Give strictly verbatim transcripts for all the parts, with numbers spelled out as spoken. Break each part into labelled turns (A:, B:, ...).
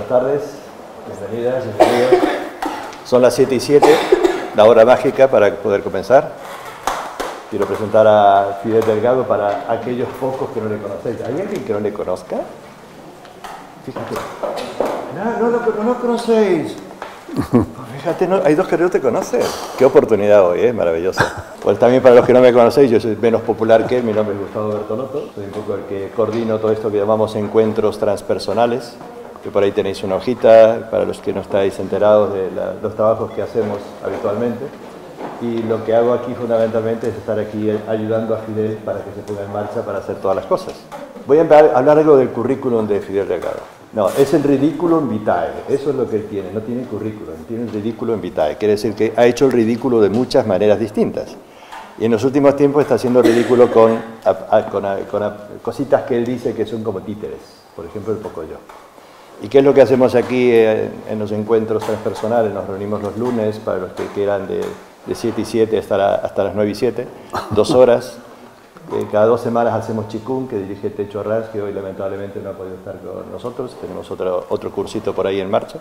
A: Buenas tardes, bienvenidas, bienvenidos. Son las siete y siete, la hora mágica para poder comenzar. Quiero presentar a Fidel Delgado para aquellos pocos que no le conocéis. ¿Hay alguien que no le conozca? Fíjate. No, no, no, no lo conocéis. Fíjate, no, hay dos que no te conocen. Qué oportunidad hoy, ¿eh? Maravillosa. Pues también para los que no me conocéis, yo soy menos popular que él, mi nombre es Gustavo Bertolotto, soy un poco el que coordino todo esto que llamamos encuentros transpersonales, que por ahí tenéis una hojita para los que no estáis enterados de la, los trabajos que hacemos habitualmente. Y lo que hago aquí fundamentalmente es estar aquí ayudando a Fidel para que se ponga en marcha para hacer todas las cosas. Voy a hablar algo del currículum de Fidel Delgado. No, es el Ridiculum Vitae, eso es lo que él tiene, no tiene currículum, tiene el Ridiculum Vitae, quiere decir que ha hecho el ridículo de muchas maneras distintas. Y en los últimos tiempos está haciendo ridículo con, a, a, con, a, con a, cositas que él dice que son como títeres, por ejemplo el Pocoyo. ¿Y qué es lo que hacemos aquí en, en los encuentros transpersonales? Nos reunimos los lunes, para los que quieran, de, de siete y siete hasta, la, hasta las nueve y siete, dos horas. Eh, cada dos semanas hacemos Chikung, que dirige Techo Arranz, que hoy lamentablemente no ha podido estar con nosotros. Tenemos otro, otro cursito por ahí en marcha.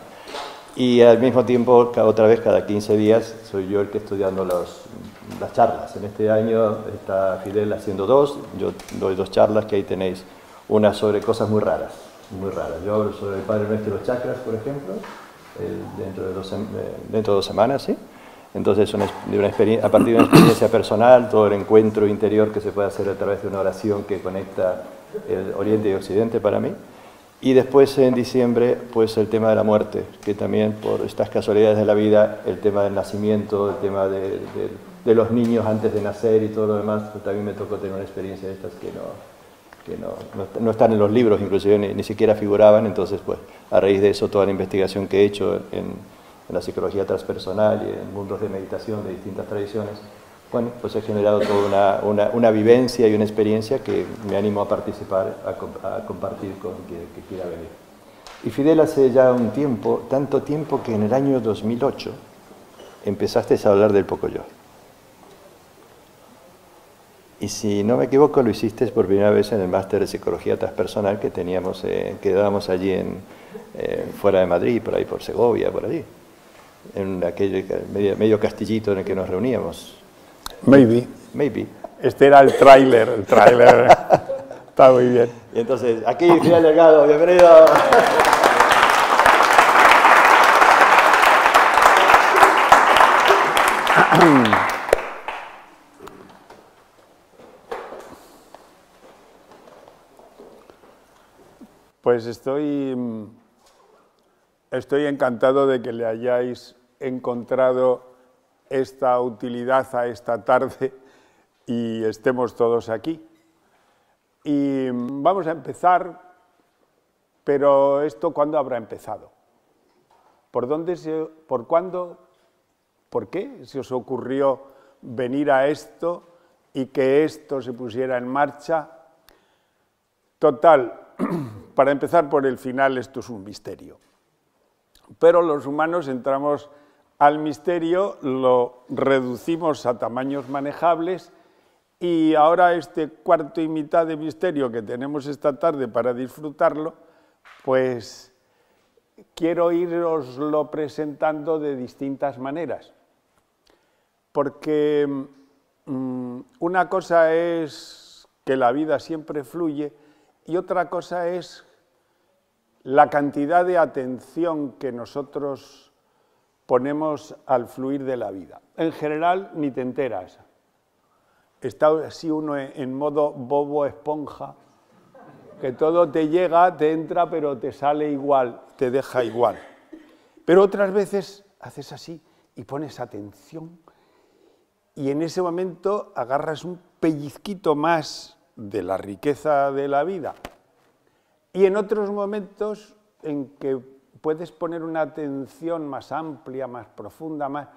A: Y al mismo tiempo, cada, otra vez, cada quince días, soy yo el que estoy dando los, las charlas. En este año está Fidel haciendo dos, yo doy dos charlas, que ahí tenéis una sobre cosas muy raras, muy raras. Yo hablo sobre el Padre Nuestro y los chakras, por ejemplo, eh, dentro, de dos, eh, dentro de dos semanas, ¿sí? Entonces, una, de una a partir de una experiencia personal, todo el encuentro interior que se puede hacer a través de una oración que conecta el Oriente y Occidente para mí. Y después, en diciembre, pues el tema de la muerte, que también por estas casualidades de la vida, el tema del nacimiento, el tema de, de, de los niños antes de nacer y todo lo demás, pues también me tocó tener una experiencia de estas que no, que no, no, no están en los libros, inclusive ni, ni siquiera figuraban. Entonces, pues a raíz de eso, toda la investigación que he hecho en... en la psicología transpersonal y en mundos de meditación de distintas tradiciones, bueno, pues he generado toda una, una, una vivencia y una experiencia que me animo a participar, a, a compartir con quien que quiera venir. Y Fidel, hace ya un tiempo, tanto tiempo que en el año dos mil ocho empezaste a hablar del Pocoyo. Y si no me equivoco, lo hiciste por primera vez en el máster de psicología transpersonal que teníamos, eh, que dábamos allí en, eh, fuera de Madrid, por ahí por Segovia, por allí. En aquel medio, medio castillito en el que nos reuníamos.
B: Maybe.
A: Maybe.
B: Este era el tráiler, el tráiler. Está muy bien.
A: Y entonces, aquí Fidel Delgado, bienvenido.
B: Pues estoy, estoy encantado de que le hayáis encontrado esta utilidad a esta tarde y estemos todos aquí. Y vamos a empezar, pero ¿esto cuándo habrá empezado? ¿Por dónde se, por cuándo, por qué se os ocurrió venir a esto y que esto se pusiera en marcha? Total, para empezar por el final, esto es un misterio. Pero los humanos entramos al misterio, lo reducimos a tamaños manejables y ahora este cuarto y mitad de misterio que tenemos esta tarde para disfrutarlo, pues quiero iroslo presentando de distintas maneras. Porque mmm, una cosa es que la vida siempre fluye y otra cosa es la cantidad de atención que nosotros ponemos al fluir de la vida. En general, ni te enteras. Está así uno en modo bobo esponja, que todo te llega, te entra, pero te sale igual, te deja igual. Pero otras veces haces así y pones atención y en ese momento agarras un pellizquito más de la riqueza de la vida. Y en otros momentos en que puedes poner una atención más amplia, más profunda, más,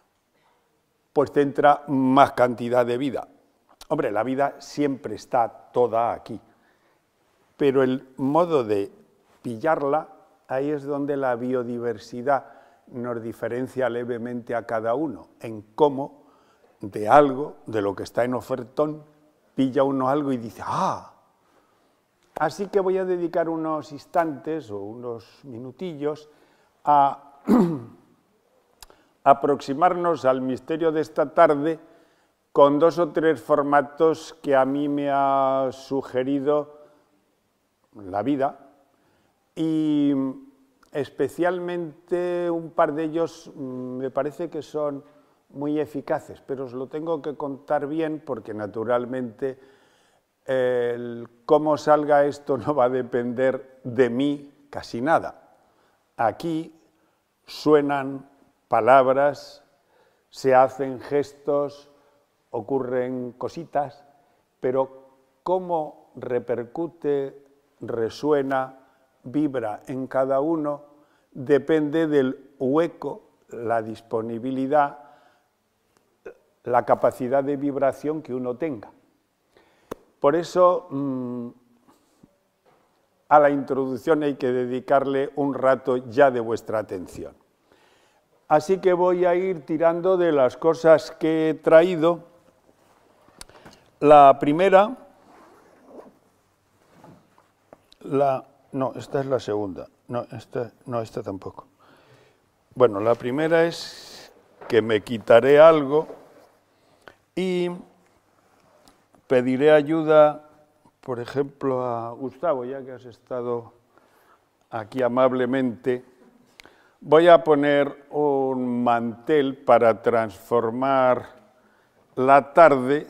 B: pues te entra más cantidad de vida. Hombre, la vida siempre está toda aquí, pero el modo de pillarla, ahí es donde la biodiversidad nos diferencia levemente a cada uno, en cómo de algo, de lo que está en ofertón, pilla uno algo y dice, ¡ah! Así que voy a dedicar unos instantes o unos minutillos a aproximarnos al misterio de esta tarde con dos o tres formatos que a mí me ha sugerido la vida y especialmente un par de ellos me parece que son muy eficaces, pero os lo tengo que contar bien porque naturalmente el cómo salga esto no va a depender de mí casi nada. Aquí suenan palabras, se hacen gestos, ocurren cositas, pero cómo repercute, resuena, vibra en cada uno, depende del hueco, la disponibilidad, la capacidad de vibración que uno tenga. Por eso, mmm, a la introducción hay que dedicarle un rato ya de vuestra atención. Así que voy a ir tirando de las cosas que he traído. La primera, la, no, esta es la segunda, no esta, no, esta tampoco. Bueno, la primera es que me quitaré algo y pediré ayuda, por ejemplo, a Gustavo, ya que has estado aquí amablemente. Voy a poner un mantel para transformar la tarde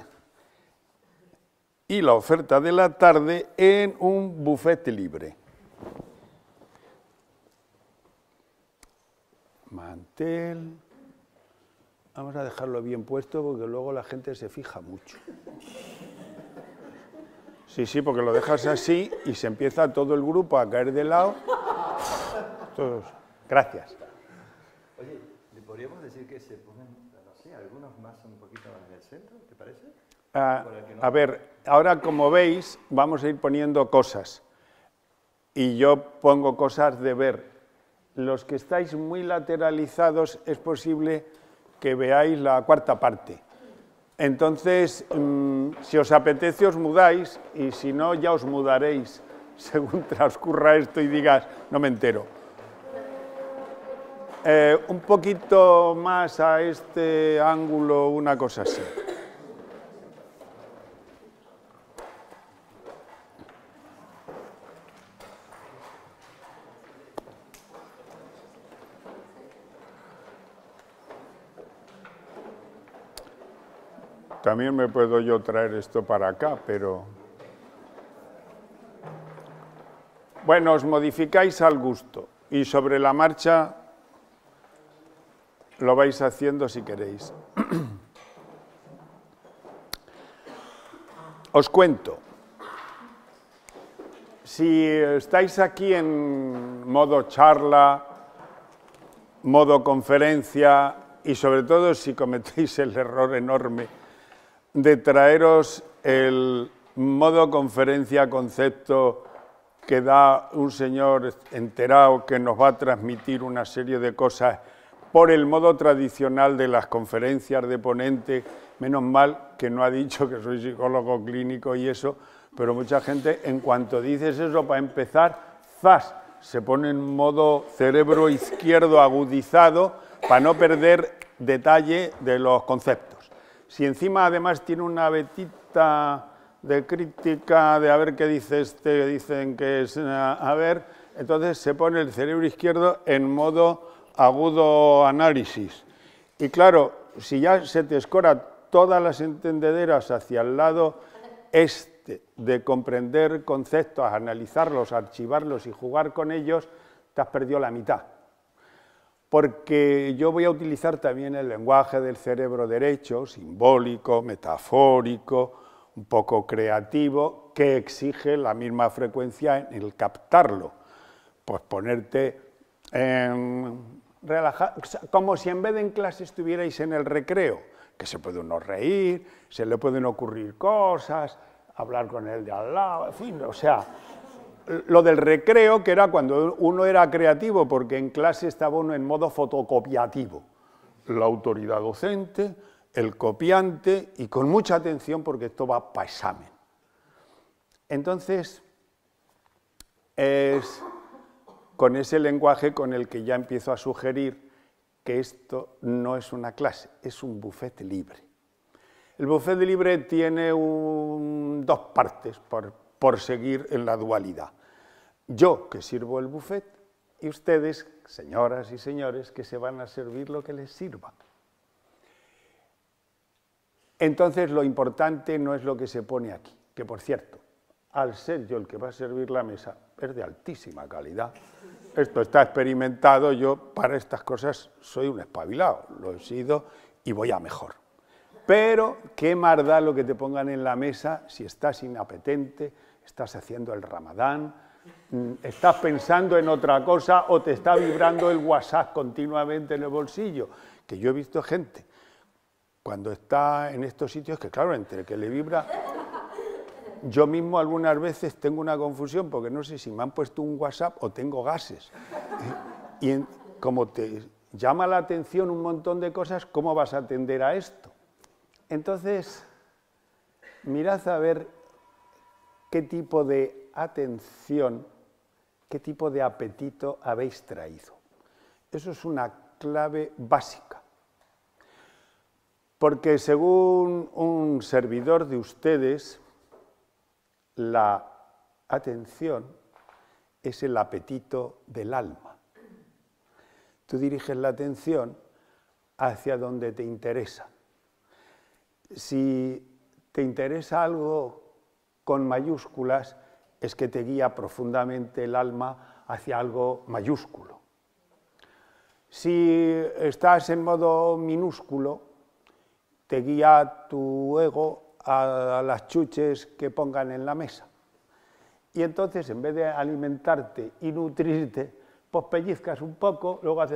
B: y la oferta de la tarde en un buffet libre. Mantel. Vamos a dejarlo bien puesto porque luego la gente se fija mucho. Sí, sí, porque lo dejas así y se empieza todo el grupo a caer de lado. Todos. Gracias.
A: Oye, ¿le podríamos decir que se ponen, no sé, algunos más un poquito más en el centro, te parece?
B: Ah, no... A ver, ahora como veis, vamos a ir poniendo cosas. Y yo pongo cosas de ver. Los que estáis muy lateralizados es posible que veáis la cuarta parte. Entonces, mmm, si os apetece os mudáis y si no ya os mudaréis según transcurra esto y digas, no me entero. Eh, un poquito más a este ángulo, una cosa así. También me puedo yo traer esto para acá, pero... Bueno, os modificáis al gusto y sobre la marcha lo vais haciendo si queréis. Os cuento. Si estáis aquí en modo charla, modo conferencia y sobre todo si cometéis el error enorme de traeros el modo conferencia concepto que da un señor enterado que nos va a transmitir una serie de cosas por el modo tradicional de las conferencias de ponente, menos mal que no ha dicho que soy psicólogo clínico y eso, pero mucha gente en cuanto dices eso para empezar, ¡zas!, se pone en modo cerebro izquierdo agudizado para no perder detalle de los conceptos. Si encima además tiene una vetita de crítica, de a ver qué dice este, dicen que es a ver, entonces se pone el cerebro izquierdo en modo agudo análisis. Y claro, si ya se te escora todas las entendederas hacia el lado este de comprender conceptos, analizarlos, archivarlos y jugar con ellos, te has perdido la mitad. Porque yo voy a utilizar también el lenguaje del cerebro derecho, simbólico, metafórico, un poco creativo, que exige la misma frecuencia en el captarlo. Pues ponerte en relajar, como si en vez de en clase estuvierais en el recreo, que se puede uno reír, se le pueden ocurrir cosas, hablar con el de al lado, en fin, o sea, lo del recreo, que era cuando uno era creativo, porque en clase estaba uno en modo fotocopiativo. La autoridad docente, el copiante, y con mucha atención porque esto va para examen. Entonces, es con ese lenguaje con el que ya empiezo a sugerir que esto no es una clase, es un buffet libre. El buffet libre tiene un, dos partes por, por seguir en la dualidad. Yo, que sirvo el buffet, y ustedes, señoras y señores, que se van a servir lo que les sirva. Entonces, lo importante no es lo que se pone aquí, que por cierto, al ser yo el que va a servir la mesa, es de altísima calidad. Esto está experimentado, yo para estas cosas soy un espabilado, lo he sido y voy a mejor. Pero, ¿qué más da lo que te pongan en la mesa si estás inapetente, estás haciendo el ramadán, estás pensando en otra cosa o te está vibrando el WhatsApp continuamente en el bolsillo? Que yo he visto gente, cuando está en estos sitios, que claro, entre que le vibra... Yo mismo algunas veces tengo una confusión porque no sé si me han puesto un WhatsApp o tengo gases. Y en, como te llama la atención un montón de cosas, ¿cómo vas a atender a esto? Entonces, mirad a ver qué tipo de atención, qué tipo de apetito habéis traído. Eso es una clave básica. Porque según un servidor de ustedes, la atención es el apetito del alma. Tú diriges la atención hacia donde te interesa. Si te interesa algo con mayúsculas, es que te guía profundamente el alma hacia algo mayúsculo. Si estás en modo minúsculo, te guía tu ego a las chuches que pongan en la mesa. Y entonces, en vez de alimentarte y nutrirte, pues pellizcas un poco, luego haces...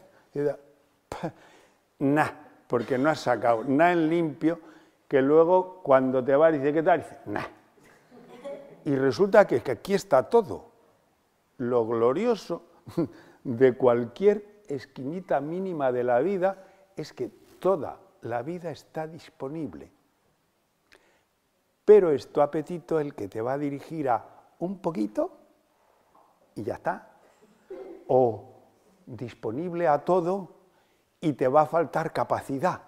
B: Nah, porque no has sacado nada en limpio, que luego cuando te vas dice, ¿qué tal? Dices, nah. Y resulta que, que aquí está todo. Lo glorioso de cualquier esquinita mínima de la vida es que toda la vida está disponible. Pero es tu apetito el que te va a dirigir a un poquito y ya está. O disponible a todo y te va a faltar capacidad.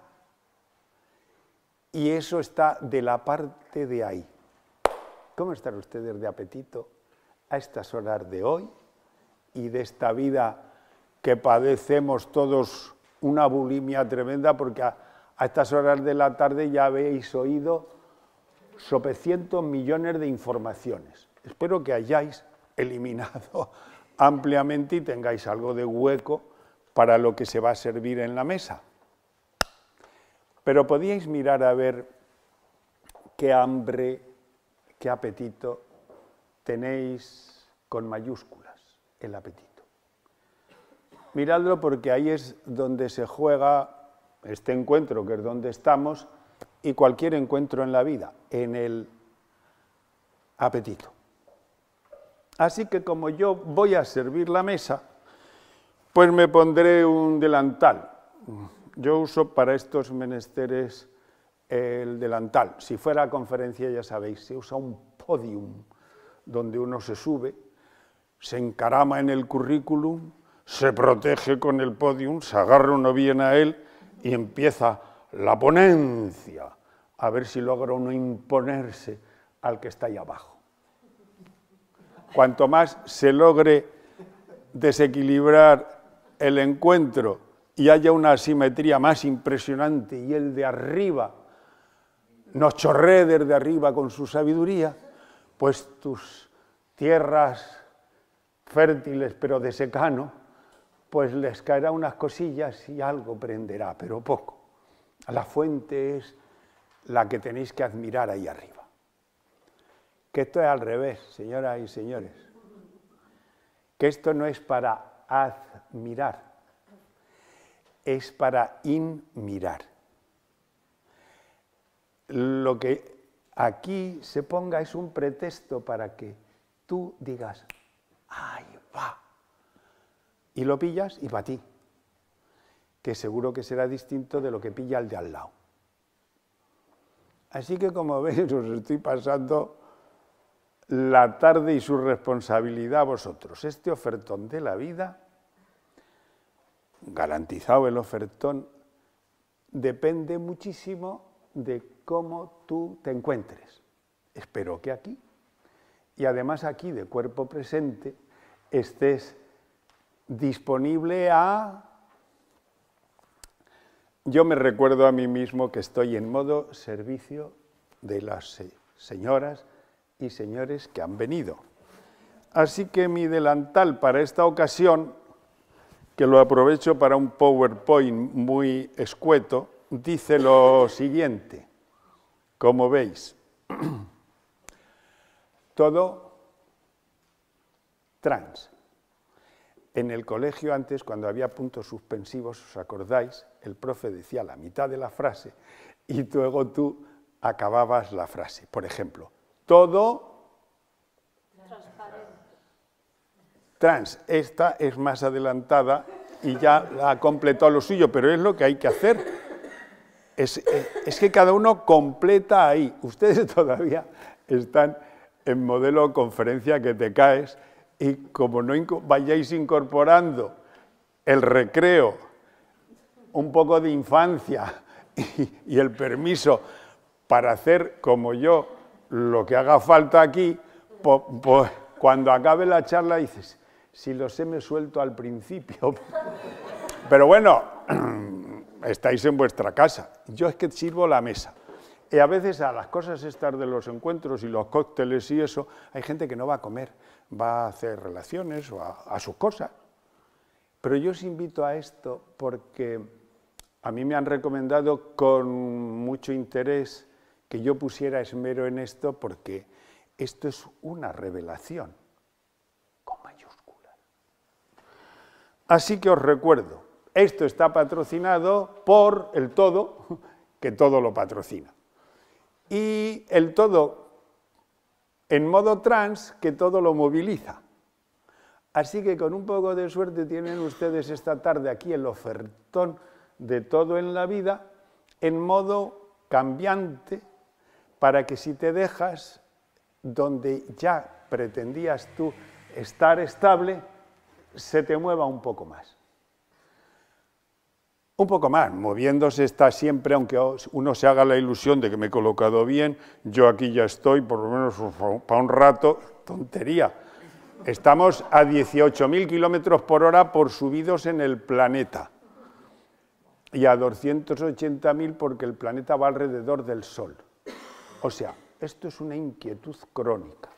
B: Y eso está de la parte de ahí. ¿Cómo están ustedes de apetito a estas horas de hoy y de esta vida que padecemos todos una bulimia tremenda? Porque a, a estas horas de la tarde ya habéis oído sopecientos millones de informaciones. Espero que hayáis eliminado ampliamente y tengáis algo de hueco para lo que se va a servir en la mesa. Pero podíais mirar a ver qué hambre, qué apetito tenéis con mayúsculas, el apetito. Miradlo porque ahí es donde se juega este encuentro, que es donde estamos, y cualquier encuentro en la vida, en el apetito. Así que como yo voy a servir la mesa, pues me pondré un delantal. Yo uso para estos menesteres el delantal. Si fuera a conferencia, ya sabéis, se usa un podium, donde uno se sube, se encarama en el currículum, se protege con el podium, se agarra uno bien a él y empieza la ponencia, a ver si logra uno imponerse al que está ahí abajo. Cuanto más se logre desequilibrar el encuentro y haya una asimetría más impresionante y el de arriba nos chorree desde arriba con su sabiduría, pues tus tierras fértiles pero de secano, pues les caerá unas cosillas y algo prenderá, pero poco. La fuente es la que tenéis que admirar ahí arriba. Que esto es al revés, señoras y señores. Que esto no es para admirar, es para inmirar. Lo que aquí se ponga es un pretexto para que tú digas, ahí va, y lo pillas y para ti, que seguro que será distinto de lo que pilla el de al lado. Así que, como veis, os estoy pasando la tarde y su responsabilidad a vosotros. Este ofertón de la vida, garantizado el ofertón, depende muchísimo de cómo tú te encuentres. Espero que aquí, y además aquí de cuerpo presente, estés disponible a... Yo me recuerdo a mí mismo que estoy en modo servicio de las señoras y señores que han venido. Así que mi delantal para esta ocasión, que lo aprovecho para un PowerPoint muy escueto, dice lo siguiente, como veis, todo trans. En el colegio antes, cuando había puntos suspensivos, ¿os acordáis? El profe decía la mitad de la frase y luego tú acababas la frase. Por ejemplo, todo trans. Esta es más adelantada y ya ha completado lo suyo, pero es lo que hay que hacer. Es, es que cada uno completa ahí. Ustedes todavía están en modelo conferencia que te caes y como no vayáis incorporando el recreo, un poco de infancia y, y el permiso para hacer como yo lo que haga falta aquí, pues, pues, cuando acabe la charla dices, si los he me suelto al principio. Pero bueno, estáis en vuestra casa. Yo es que sirvo la mesa. Y a veces a las cosas estas de los encuentros y los cócteles y eso, hay gente que no va a comer, va a hacer relaciones o a, a sus cosas. Pero yo os invito a esto porque a mí me han recomendado con mucho interés que yo pusiera esmero en esto porque esto es una revelación con mayúsculas. Así que os recuerdo, esto está patrocinado por el todo, que todo lo patrocina. Y el todo en modo trans, que todo lo moviliza. Así que con un poco de suerte tienen ustedes esta tarde aquí el ofertón de todo en la vida, en modo cambiante, para que si te dejas, donde ya pretendías tú estar estable, se te mueva un poco más. Un poco más, moviéndose está siempre, aunque uno se haga la ilusión de que me he colocado bien, yo aquí ya estoy, por lo menos para un rato, tontería. Estamos a dieciocho mil kilómetros por hora por subidos en el planeta y a doscientos ochenta mil porque el planeta va alrededor del Sol. O sea, esto es una inquietud crónica.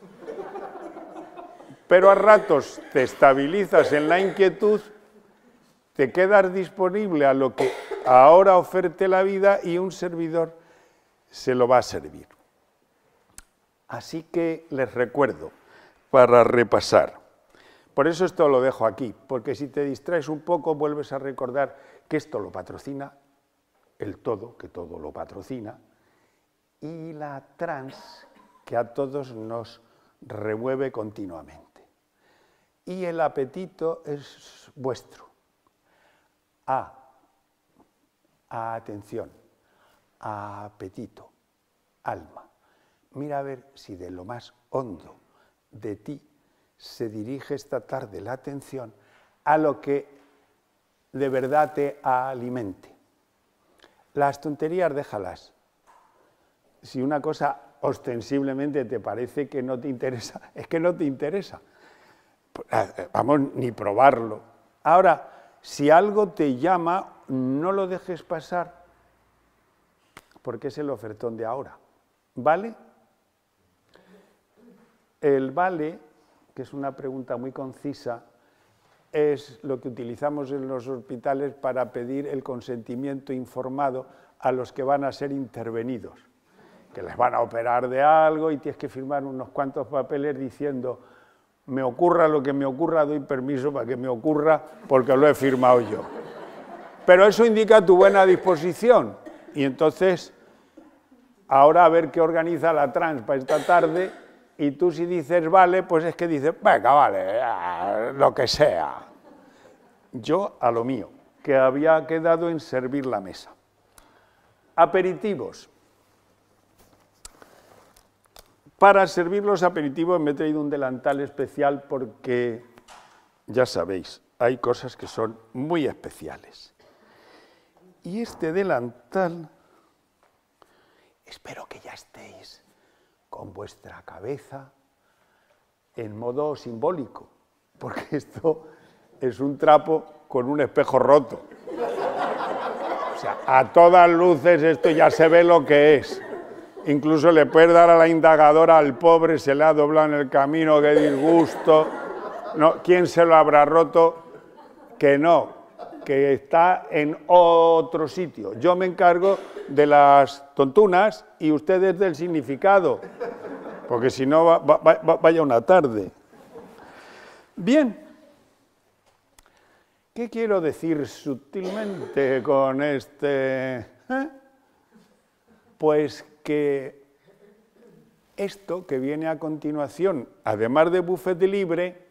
B: Pero a ratos te estabilizas en la inquietud, te quedas disponible a lo que ahora oferte la vida y un servidor se lo va a servir. Así que les recuerdo, para repasar, por eso esto lo dejo aquí, porque si te distraes un poco vuelves a recordar que esto lo patrocina el todo, que todo lo patrocina, y la trans, que a todos nos remueve continuamente. Y el apetito es vuestro. A, a atención, a apetito, alma. Mira a ver si de lo más hondo de ti se dirige esta tarde la atención a lo que de verdad te alimente. Las tonterías déjalas. Si una cosa ostensiblemente te parece que no te interesa, es que no te interesa. Vamos, ni probarlo. Ahora, si algo te llama, no lo dejes pasar, porque es el ofertón de ahora. ¿Vale? El vale, que es una pregunta muy concisa, es lo que utilizamos en los hospitales para pedir el consentimiento informado a los que van a ser intervenidos, que les van a operar de algo y tienes que firmar unos cuantos papeles diciendo me ocurra lo que me ocurra, doy permiso para que me ocurra porque lo he firmado yo. Pero eso indica tu buena disposición y entonces ahora a ver qué organiza la trans para esta tarde y tú si dices vale, pues es que dices venga, vale, lo que sea. Yo a lo mío, que había quedado en servir la mesa. Aperitivos. para servir los aperitivos me he traído un delantal especial porque, ya sabéis, hay cosas que son muy especiales. Y este delantal, espero que ya estéis con vuestra cabeza en modo simbólico, porque esto es un trapo con un espejo roto. O sea, a todas luces esto ya se ve lo que es. Incluso le puedes dar a la indagadora al pobre, se le ha doblado en el camino, qué disgusto. No, ¿quién se lo habrá roto? Que no, que está en otro sitio. Yo me encargo de las tontunas y ustedes del significado, porque si no, va, va, va, vaya una tarde. Bien, ¿qué quiero decir sutilmente con este? ¿Eh? Pues que esto que viene a continuación, además de buffet libre,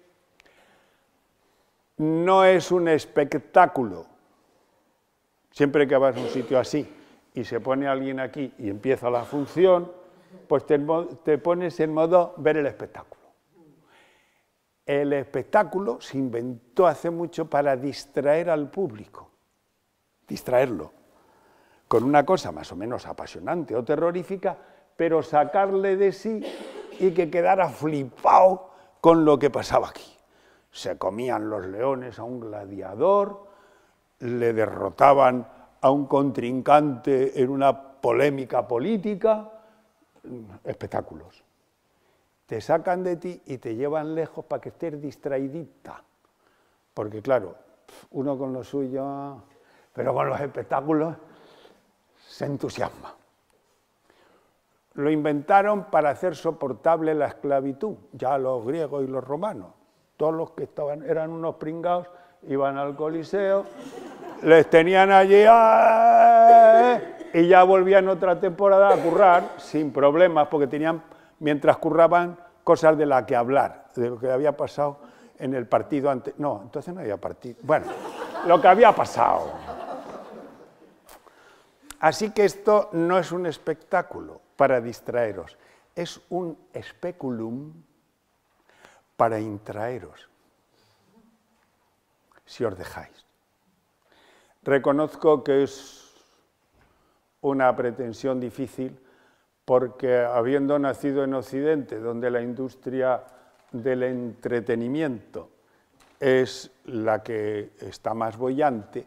B: no es un espectáculo. Siempre que vas a un sitio así y se pone alguien aquí y empieza la función, pues te, te pones en modo ver el espectáculo. El espectáculo se inventó hace mucho para distraer al público, distraerlo, con una cosa más o menos apasionante o terrorífica, pero sacarle de sí y que quedara flipado con lo que pasaba aquí. Se comían los leones a un gladiador, le derrotaban a un contrincante en una polémica política, espectáculos. Te sacan de ti y te llevan lejos para que estés distraidita. Porque claro, uno con lo suyo, pero con los espectáculos se entusiasma. Lo inventaron para hacer soportable la esclavitud, ya los griegos y los romanos. Todos los que estaban, eran unos pringados, iban al Coliseo, les tenían allí ¡ay! Y ya volvían otra temporada a currar sin problemas, porque tenían, mientras curraban, cosas de las que hablar, de lo que había pasado en el partido antes. No, entonces no había partido. Bueno, lo que había pasado. Así que esto no es un espectáculo para distraeros, es un speculum para intraeros, si os dejáis. Reconozco que es una pretensión difícil porque habiendo nacido en Occidente, donde la industria del entretenimiento es la que está más boyante,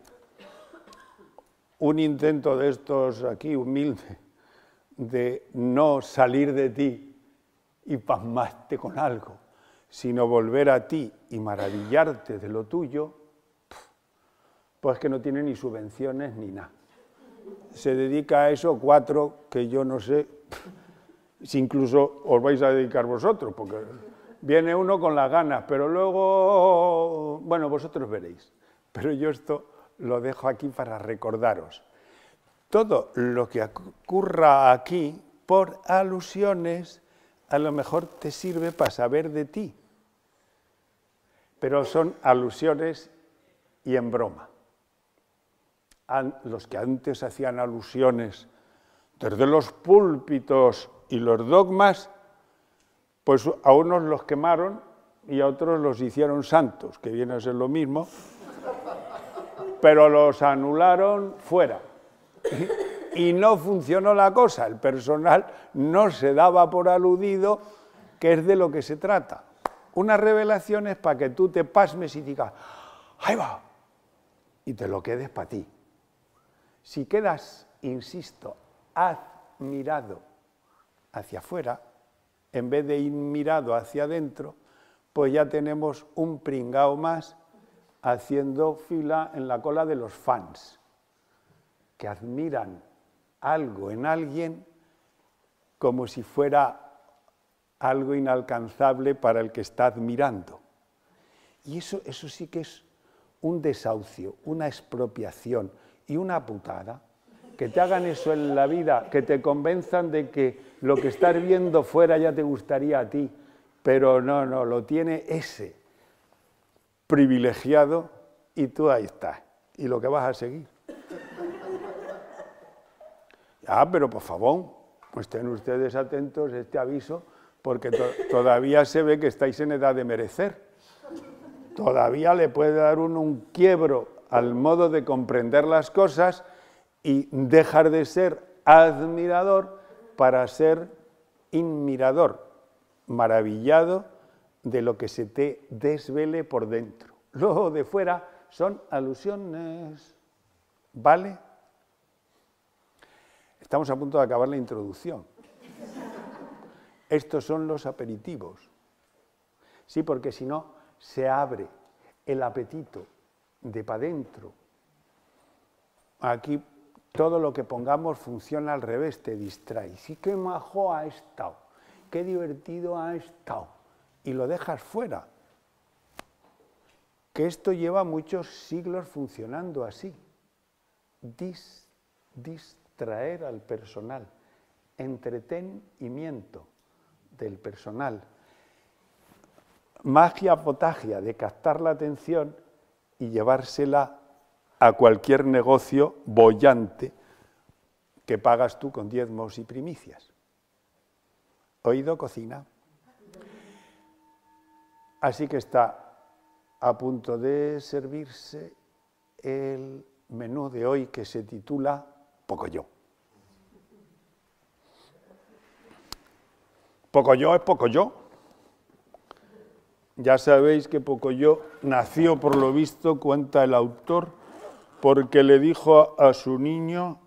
B: un intento de estos aquí, humilde, de no salir de ti y pasmarte con algo, sino volver a ti y maravillarte de lo tuyo, pues que no tiene ni subvenciones ni nada. Se dedica a eso cuatro que yo no sé si incluso os vais a dedicar vosotros, porque viene uno con las ganas, pero luego, bueno, vosotros veréis. Pero yo esto lo dejo aquí para recordaros. Todo lo que ocurra aquí, por alusiones, a lo mejor te sirve para saber de ti. Pero son alusiones y en broma. Los que antes hacían alusiones desde los púlpitos y los dogmas, pues a unos los quemaron y a otros los hicieron santos, que viene a ser lo mismo, pero los anularon fuera. Y no funcionó la cosa, el personal no se daba por aludido, que es de lo que se trata. Una revelación es para que tú te pasmes y digas, ¡ahí va! Y te lo quedes para ti. Si quedas, insisto, admirado hacia afuera, en vez de ir mirado hacia adentro, pues ya tenemos un pringao más haciendo fila en la cola de los fans, que admiran algo en alguien como si fuera algo inalcanzable para el que está admirando. Y eso, eso sí que es un desahucio, una expropiación y una putada. Que te hagan eso en la vida, que te convenzan de que lo que estás viendo fuera ya te gustaría a ti, pero no, no, lo tiene ese privilegiado y tú ahí estás, y lo que vas a seguir. Ah, pero por favor, estén ustedes atentos a este aviso, porque to todavía se ve que estáis en edad de merecer. Todavía le puede dar uno un quiebro al modo de comprender las cosas y dejar de ser admirador para ser inmirador, maravillado de lo que se te desvele por dentro. Lo de fuera son alusiones, ¿vale? Estamos a punto de acabar la introducción. Estos son los aperitivos. Sí, porque si no, se abre el apetito de para adentro. Aquí todo lo que pongamos funciona al revés, te distrae. Sí, qué majo ha estado, qué divertido ha estado. Y lo dejas fuera. Que esto lleva muchos siglos funcionando así. Dis, distraer al personal. Entretenimiento del personal. Magia potagia de captar la atención y llevársela a cualquier negocio boyante que pagas tú con diezmos y primicias. ¿Oído, cocina? Así que está a punto de servirse el menú de hoy que se titula Pocoyo. Pocoyo es Pocoyo. Ya sabéis que Pocoyo nació, por lo visto, cuenta el autor, porque le dijo a su niño,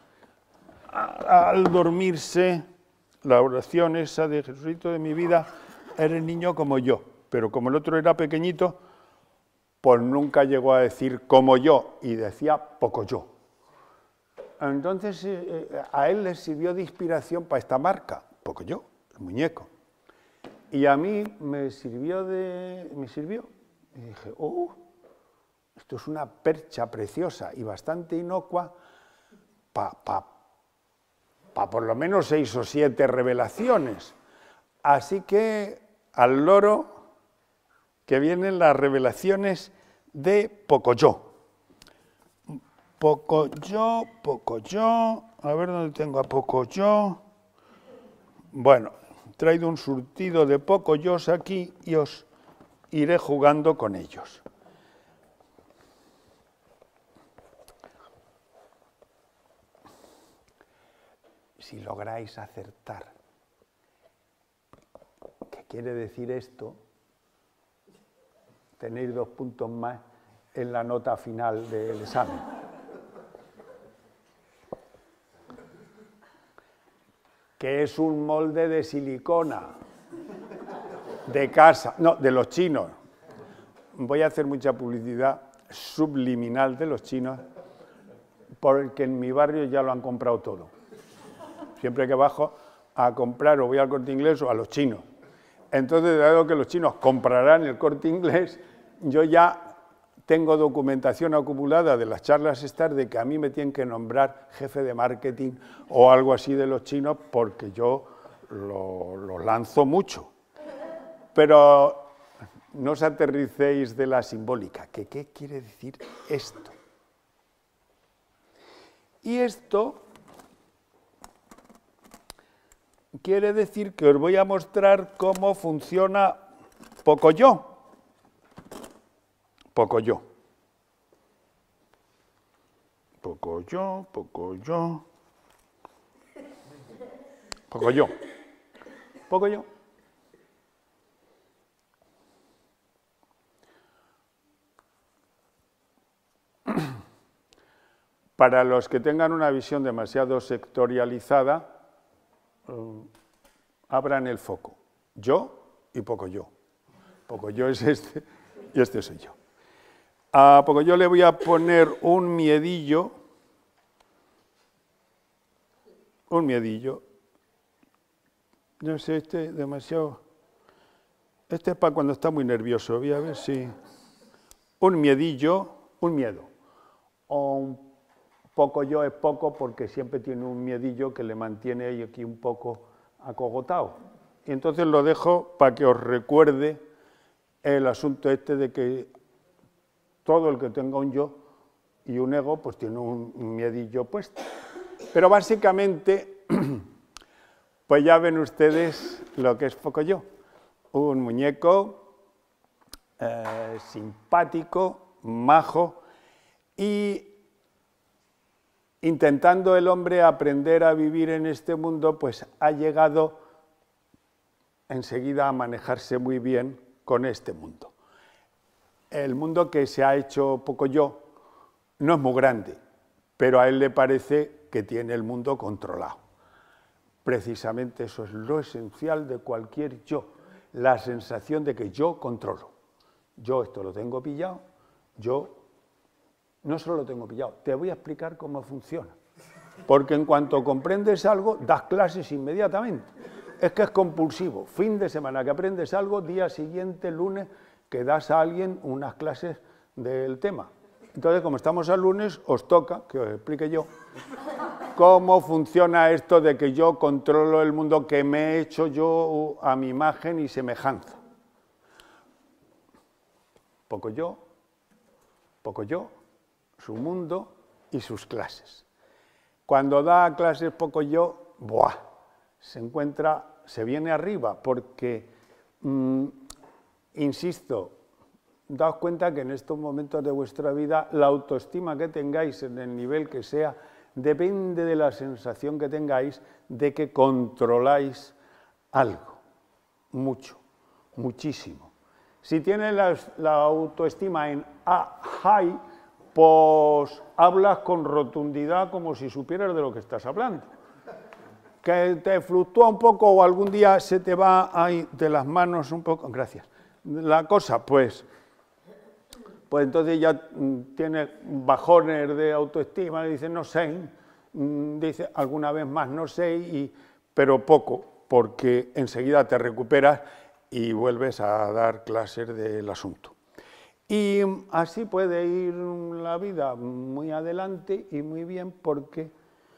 B: al dormirse, la oración esa de Jesucristo de mi vida, eres niño como yo. Pero como el otro era pequeñito, pues nunca llegó a decir como yo, y decía Pocoyo. Entonces eh, a él le sirvió de inspiración para esta marca, Pocoyo, el muñeco. Y a mí me sirvió de, me sirvió, y dije, oh, esto es una percha preciosa y bastante inocua para pa, pa por lo menos seis o siete revelaciones. Así que al loro que vienen las revelaciones de Pocoyo. Pocoyo, Pocoyo, a ver dónde tengo a Pocoyo. Bueno, he traído un surtido de Pocoyos aquí y os iré jugando con ellos. Si lográis acertar, ¿qué quiere decir esto? Tenéis dos puntos más en la nota final del examen. Que es un molde de silicona, de casa, no, de los chinos. Voy a hacer mucha publicidad subliminal de los chinos, porque en mi barrio ya lo han comprado todo. Siempre que bajo a comprar o voy al Corte Inglés o a los chinos. Entonces, dado que los chinos comprarán el Corte Inglés, yo ya tengo documentación acumulada de las charlas estas de que a mí me tienen que nombrar jefe de marketing o algo así de los chinos porque yo lo, lo lanzo mucho. Pero no os aterricéis de la simbólica. ¿Qué, qué quiere decir esto? Y esto quiere decir que os voy a mostrar cómo funciona Pocoyo. Pocoyo. Pocoyo, Pocoyo. Pocoyo. Pocoyo. Para los que tengan una visión demasiado sectorializada, Uh, abran el foco. Yo y Pocoyo. Pocoyo es este y este soy yo. A Pocoyo le voy a poner un miedillo. Un miedillo. No sé, este demasiado... Este es para cuando está muy nervioso. Voy a ver si... Un miedillo, un miedo. O un Pocoyo es poco porque siempre tiene un miedillo que le mantiene ahí aquí un poco acogotado. Y entonces lo dejo para que os recuerde el asunto este de que todo el que tenga un yo y un ego pues tiene un miedillo puesto. Pero básicamente Pues ya ven ustedes lo que es Pocoyo. Un muñeco eh, simpático, majo, y intentando el hombre aprender a vivir en este mundo, pues ha llegado enseguida a manejarse muy bien con este mundo. El mundo que se ha hecho Pocoyo no es muy grande, pero a él le parece que tiene el mundo controlado. Precisamente eso es lo esencial de cualquier yo, la sensación de que yo controlo. Yo esto lo tengo pillado, yo no solo lo tengo pillado, te voy a explicar cómo funciona. Porque en cuanto comprendes algo, das clases inmediatamente. Es que es compulsivo. Fin de semana que aprendes algo, día siguiente, lunes, que das a alguien unas clases del tema. Entonces, como estamos al lunes, os toca que os explique yo cómo funciona esto de que yo controlo el mundo que me he hecho yo a mi imagen y semejanza. Poco yo, poco yo, su mundo y sus clases. Cuando da clases poco yo, ¡buah!, se encuentra, se viene arriba, porque, mmm, insisto, daos cuenta que en estos momentos de vuestra vida la autoestima que tengáis en el nivel que sea depende de la sensación que tengáis de que controláis algo, mucho, muchísimo. Si tienes la, la autoestima en A high, pues hablas con rotundidad como si supieras de lo que estás hablando. Que te fluctúa un poco o algún día se te va ahí de las manos un poco, gracias, la cosa, pues, pues entonces ya tienes bajones de autoestima, dice no sé, dice alguna vez más no sé, y, pero poco, porque enseguida te recuperas y vuelves a dar clases del asunto. Y así puede ir la vida muy adelante y muy bien, porque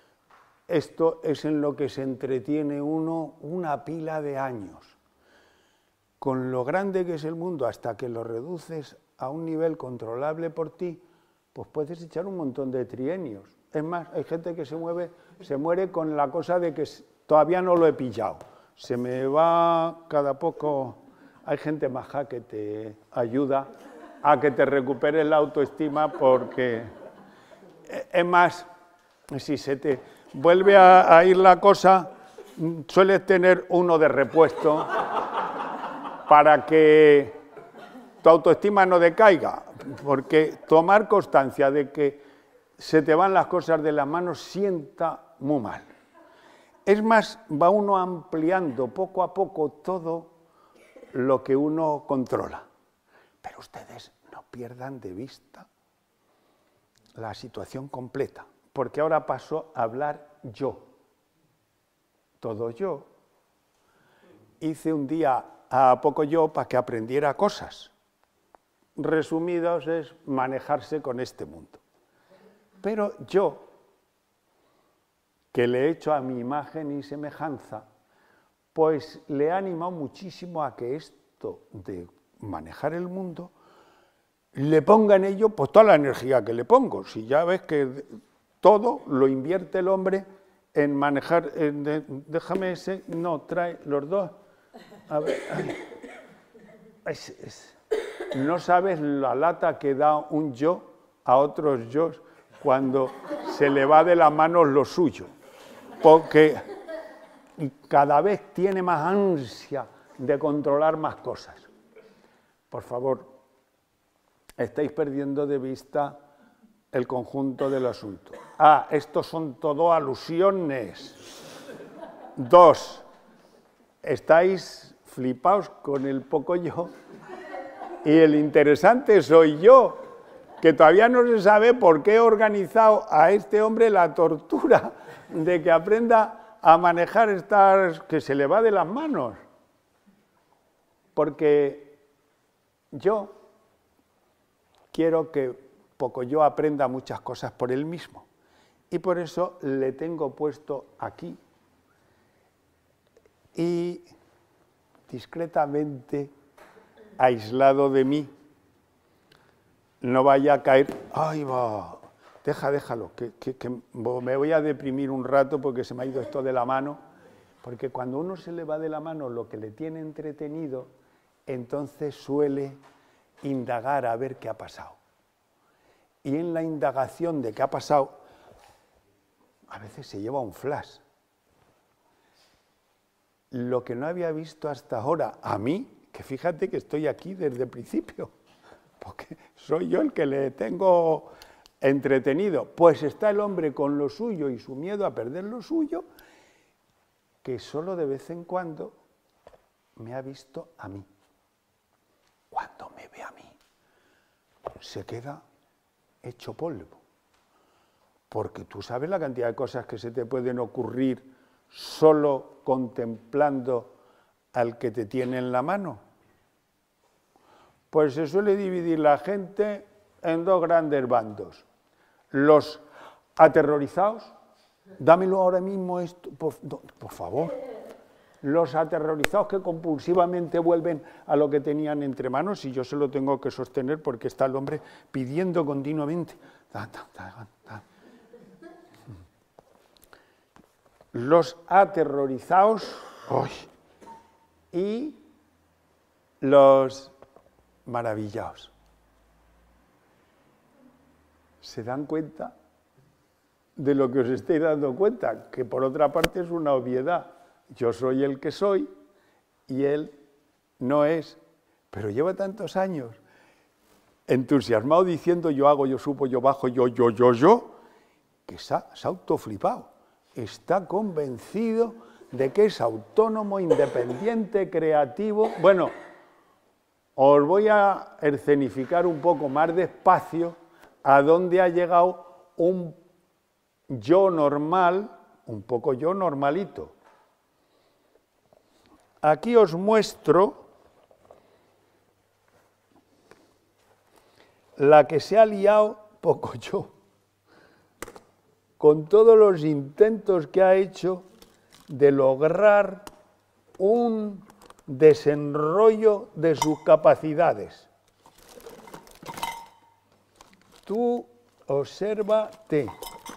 B: esto es en lo que se entretiene uno una pila de años. Con lo grande que es el mundo, hasta que lo reduces a un nivel controlable por ti, pues puedes echar un montón de trienios. Es más, hay gente que se, mueve, se muere con la cosa de que todavía no lo he pillado. Se me va cada poco. Hay gente maja que te ayuda a que te recuperes la autoestima, porque es más, si se te vuelve a, a ir la cosa, sueles tener uno de repuesto para que tu autoestima no decaiga, porque tomar constancia de que se te van las cosas de las manos sienta muy mal. Es más, va uno ampliando poco a poco todo lo que uno controla. Pero ustedes no pierdan de vista la situación completa, porque ahora paso a hablar yo. Todo yo. Hice un día a poco yo para que aprendiera cosas. Resumidos es manejarse con este mundo. Pero yo, que le he hecho a mi imagen y semejanza, pues le he animado muchísimo a que esto de manejar el mundo le ponga en ello pues toda la energía que le pongo. Si ya ves que todo lo invierte el hombre en manejar, en de, déjame ese, no, trae los dos. A ver, es, es, no sabes la lata que da un yo a otros yo cuando se le va de las manos lo suyo, porque cada vez tiene más ansia de controlar más cosas. Por favor, estáis perdiendo de vista el conjunto del asunto. Ah, estos son todo alusiones. Dos, estáis flipaos con el poco yo, y el interesante soy yo, que todavía no se sabe por qué he organizado a este hombre la tortura de que aprenda a manejar estas, que se le va de las manos. Porque yo quiero que poco yo aprenda muchas cosas por él mismo, y por eso le tengo puesto aquí, y discretamente aislado de mí, no vaya a caer, ay va, deja, déjalo, que, que, que me voy a deprimir un rato porque se me ha ido esto de la mano, Porque cuando uno se le va de la mano lo que le tiene entretenido, entonces suele indagar a ver qué ha pasado. Y en la indagación de qué ha pasado, a veces se lleva un flash. Lo que no había visto hasta ahora, a mí, que fíjate que estoy aquí desde el principio, porque soy yo el que le tengo entretenido, pues está el hombre con lo suyo y su miedo a perder lo suyo, que solo de vez en cuando me ha visto a mí. Cuando me ve a mí, se queda hecho polvo. Porque tú sabes la cantidad de cosas que se te pueden ocurrir solo contemplando al que te tiene en la mano. Pues se suele dividir la gente en dos grandes bandos. Los aterrorizados, dámelo ahora mismo esto, por, por favor. Los aterrorizados que compulsivamente vuelven a lo que tenían entre manos, y yo se lo tengo que sostener porque está el hombre pidiendo continuamente. Ta, ta, ta, ta. Los aterrorizados ¡ay! Y los maravillados. ¿Se dan cuenta de lo que os estáis dando cuenta? Que por otra parte es una obviedad. Yo soy el que soy y él no es, pero lleva tantos años entusiasmado diciendo yo hago, yo supo, yo bajo, yo, yo, yo, yo, que se ha, se ha autoflipado. Está convencido de que es autónomo, independiente, creativo. Bueno, os voy a escenificar un poco más despacio a dónde ha llegado un yo normal, un poco yo normalito. Aquí os muestro la que se ha liado poco yo, con todos los intentos que ha hecho de lograr un desenrollo de sus capacidades. Tú obsérvate.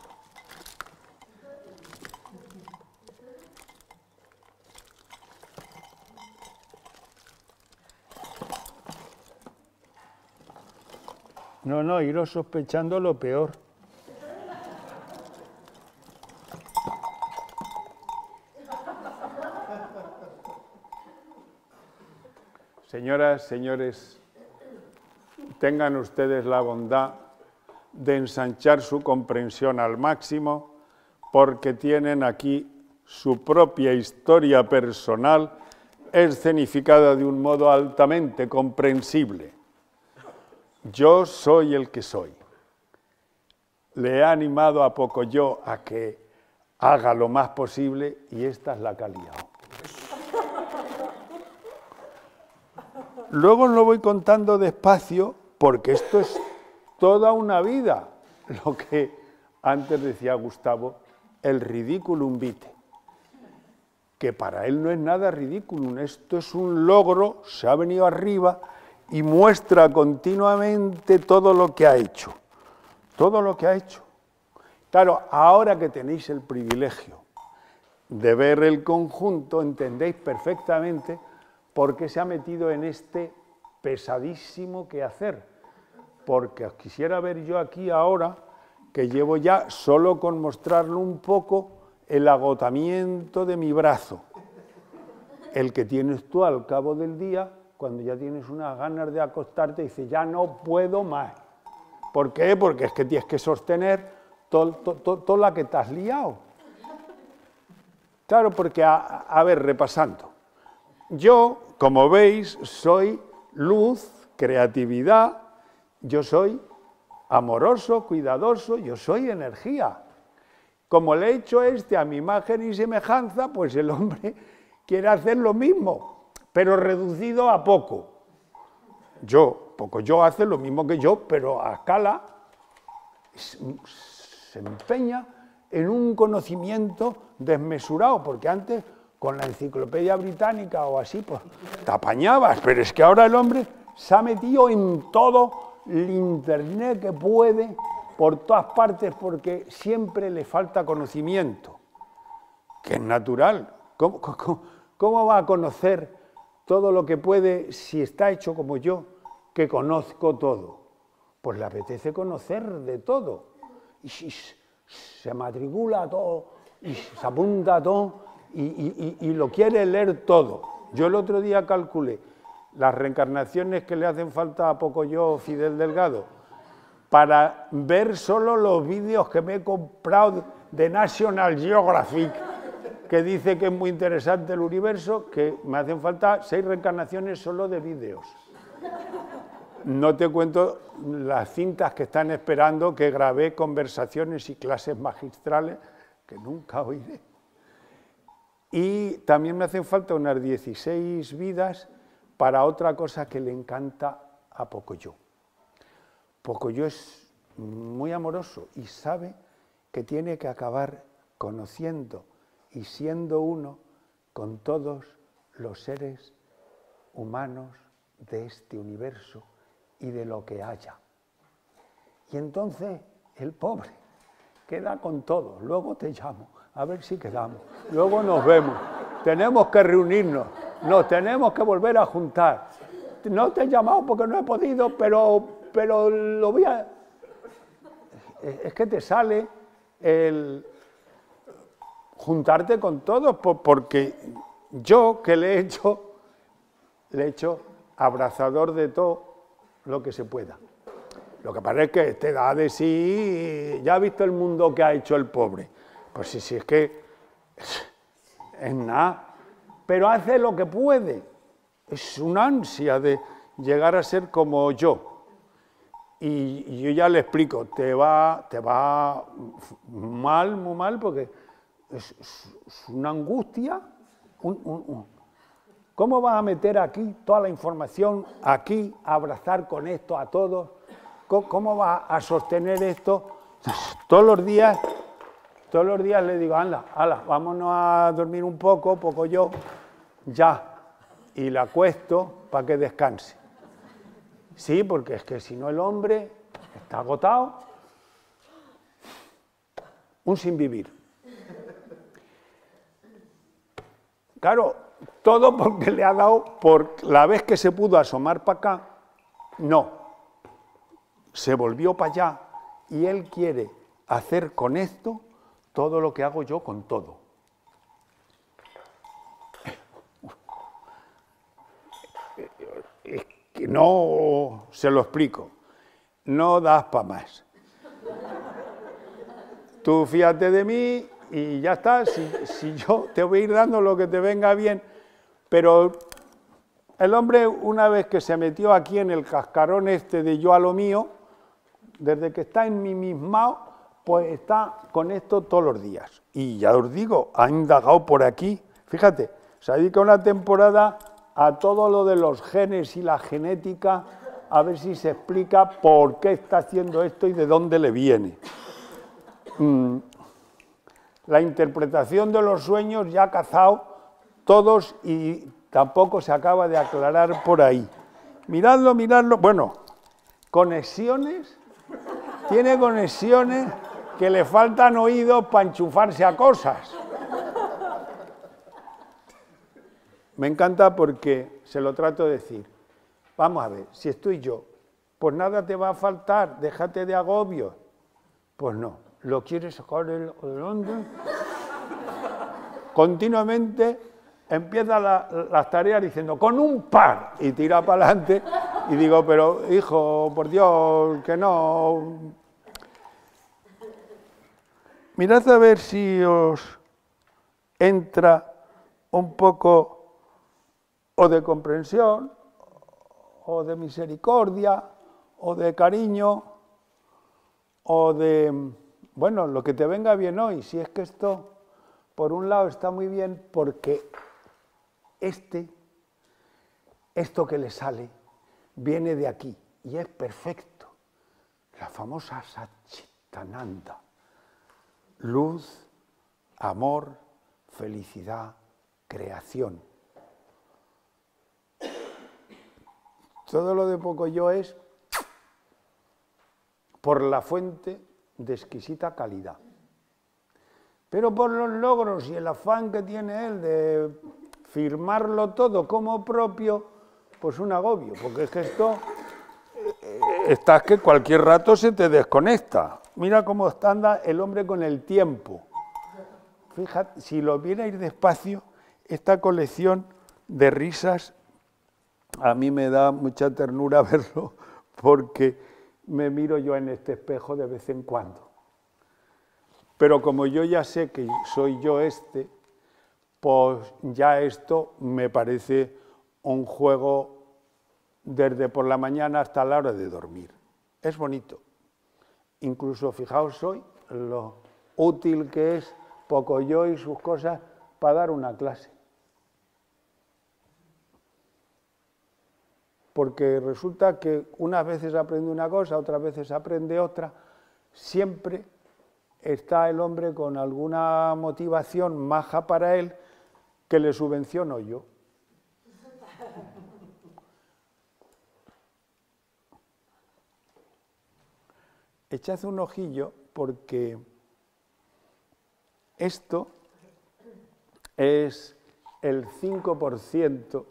B: No, no, iros sospechando lo peor. Señoras, señores, tengan ustedes la bondad de ensanchar su comprensión al máximo, porque tienen aquí su propia historia personal escenificada de un modo altamente comprensible. Yo soy el que soy. Le he animado a poco yo a que haga lo más posible y esta es la que ha liado. Luego os lo voy contando despacio porque esto es toda una vida, lo que antes decía Gustavo, el ridiculum vitae, que para él no es nada ridiculum, esto es un logro, se ha venido arriba y muestra continuamente todo lo que ha hecho, todo lo que ha hecho. Claro, ahora que tenéis el privilegio de ver el conjunto, entendéis perfectamente por qué se ha metido en este pesadísimo quehacer, porque os quisiera ver yo aquí ahora, que llevo ya solo con mostrarle un poco el agotamiento de mi brazo, el que tienes tú al cabo del día, cuando ya tienes unas ganas de acostarte y dices, ya no puedo más. ¿Por qué? Porque es que tienes que sostener toda to, to, to la que te has liado. Claro, porque, a, a ver, repasando. Yo, como veis, soy luz, creatividad, yo soy amoroso, cuidadoso, yo soy energía. Como le he hecho este a mi imagen y semejanza, pues el hombre quiere hacer lo mismo, pero reducido a poco. Yo, poco yo hace lo mismo que yo, pero a escala se empeña en un conocimiento desmesurado, porque antes con la enciclopedia británica o así, pues te apañabas, pero es que ahora el hombre se ha metido en todo el internet que puede, por todas partes, porque siempre le falta conocimiento, que es natural. ¿Cómo, cómo, cómo va a conocer todo lo que puede si está hecho como yo, que conozco todo? Pues le apetece conocer de todo. Y se matricula a todo, y se apunta a todo, y, y, y, y lo quiere leer todo. Yo el otro día calculé las reencarnaciones que le hacen falta a Pocoyo Fidel Delgado para ver solo los vídeos que me he comprado de National Geographic, que dice que es muy interesante el universo, que me hacen falta seis reencarnaciones solo de vídeos. No te cuento las cintas que están esperando, que grabé conversaciones y clases magistrales que nunca oiré. Y también me hacen falta unas dieciséis vidas para otra cosa que le encanta a Pocoyo. Pocoyo es muy amoroso y sabe que tiene que acabar conociendo y siendo uno con todos los seres humanos de este universo y de lo que haya. Y entonces el pobre queda con todo. Luego te llamo, a ver si quedamos. Luego nos vemos. Tenemos que reunirnos, nos tenemos que volver a juntar. No te he llamado porque no he podido, pero, pero lo voy a... Es que te sale el juntarte con todos, porque yo que le he hecho, le he hecho abrazador de todo lo que se pueda. Lo que pasa es que te da de sí, ya ha visto el mundo que ha hecho el pobre. Pues sí, sí, es que es nada, pero hace lo que puede. Es una ansia de llegar a ser como yo. Y, y yo ya le explico, te va, te va mal, muy mal, porque es, es, es una angustia. Un, un, un. ¿Cómo vas a meter aquí toda la información, aquí, a abrazar con esto a todos? ¿Cómo, cómo vas a sostener esto? Todos los días, todos los días le digo, anda, hala, vámonos a dormir un poco, poco yo, ya. Y la acuesto para que descanse. Sí, porque es que si no el hombre está agotado, un sin vivir. Claro, todo porque le ha dado, por la vez que se pudo asomar para acá, no, se volvió para allá y él quiere hacer con esto todo lo que hago yo con todo. Es que no, se lo explico, no das para más. Tú fíjate de mí y ya está, si, si yo te voy a ir dando lo que te venga bien, pero el hombre una vez que se metió aquí en el cascarón este de yo a lo mío, desde que está en mí mismao, pues está con esto todos los días. Y ya os digo, ha indagado por aquí, fíjate, se dedica una temporada a todo lo de los genes y la genética, a ver si se explica por qué está haciendo esto y de dónde le viene. Mm. La interpretación de los sueños ya ha cazado todos y tampoco se acaba de aclarar por ahí. Miradlo, miradlo, bueno, conexiones, tiene conexiones que le faltan oídos para enchufarse a cosas. Me encanta porque se lo trato de decir. Vamos a ver, si estoy yo, pues nada te va a faltar, déjate de agobios. Pues no. ¿Lo quieres sacar el adelante? Continuamente empieza la, las tareas diciendo, con un par, y tira para adelante, y digo, pero hijo, por Dios, que no. Mirad a ver si os entra un poco o de comprensión, o de misericordia, o de cariño, o de... Bueno, lo que te venga bien hoy, si es que esto, por un lado, está muy bien porque este, esto que le sale, viene de aquí y es perfecto. La famosa Satchitananda. Luz, amor, felicidad, creación. Todo lo de Pocoyo es por la fuente de exquisita calidad. pero por los logros y el afán que tiene él de firmarlo todo como propio, pues un agobio, porque es que esto, eh, estás que cualquier rato se te desconecta. Mira cómo anda el hombre con el tiempo. Fíjate, si lo viera ir despacio, esta colección de risas, a mí me da mucha ternura verlo, porque me miro yo en este espejo de vez en cuando. Pero como yo ya sé que soy yo este, pues ya esto me parece un juego desde por la mañana hasta la hora de dormir. Es bonito. Incluso fijaos hoy lo útil que es Pocoyo y sus cosas para dar una clase. Porque resulta que unas veces aprende una cosa, otras veces aprende otra, siempre está el hombre con alguna motivación maja para él que le subvenciono yo. Echad un ojillo porque esto es el cinco por ciento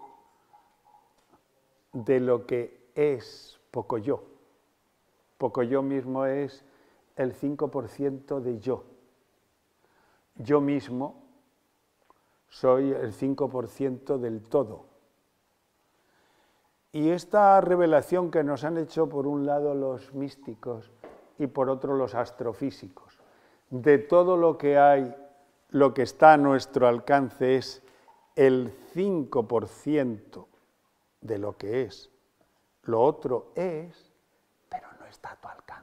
B: de lo que es Pocoyo. Pocoyo mismo es el cinco por ciento de yo. Yo mismo soy el cinco por ciento del todo. Y esta revelación que nos han hecho por un lado los místicos y por otro los astrofísicos, de todo lo que hay, lo que está a nuestro alcance es el cinco por ciento de lo que es. Lo otro es, pero no está a tu alcance.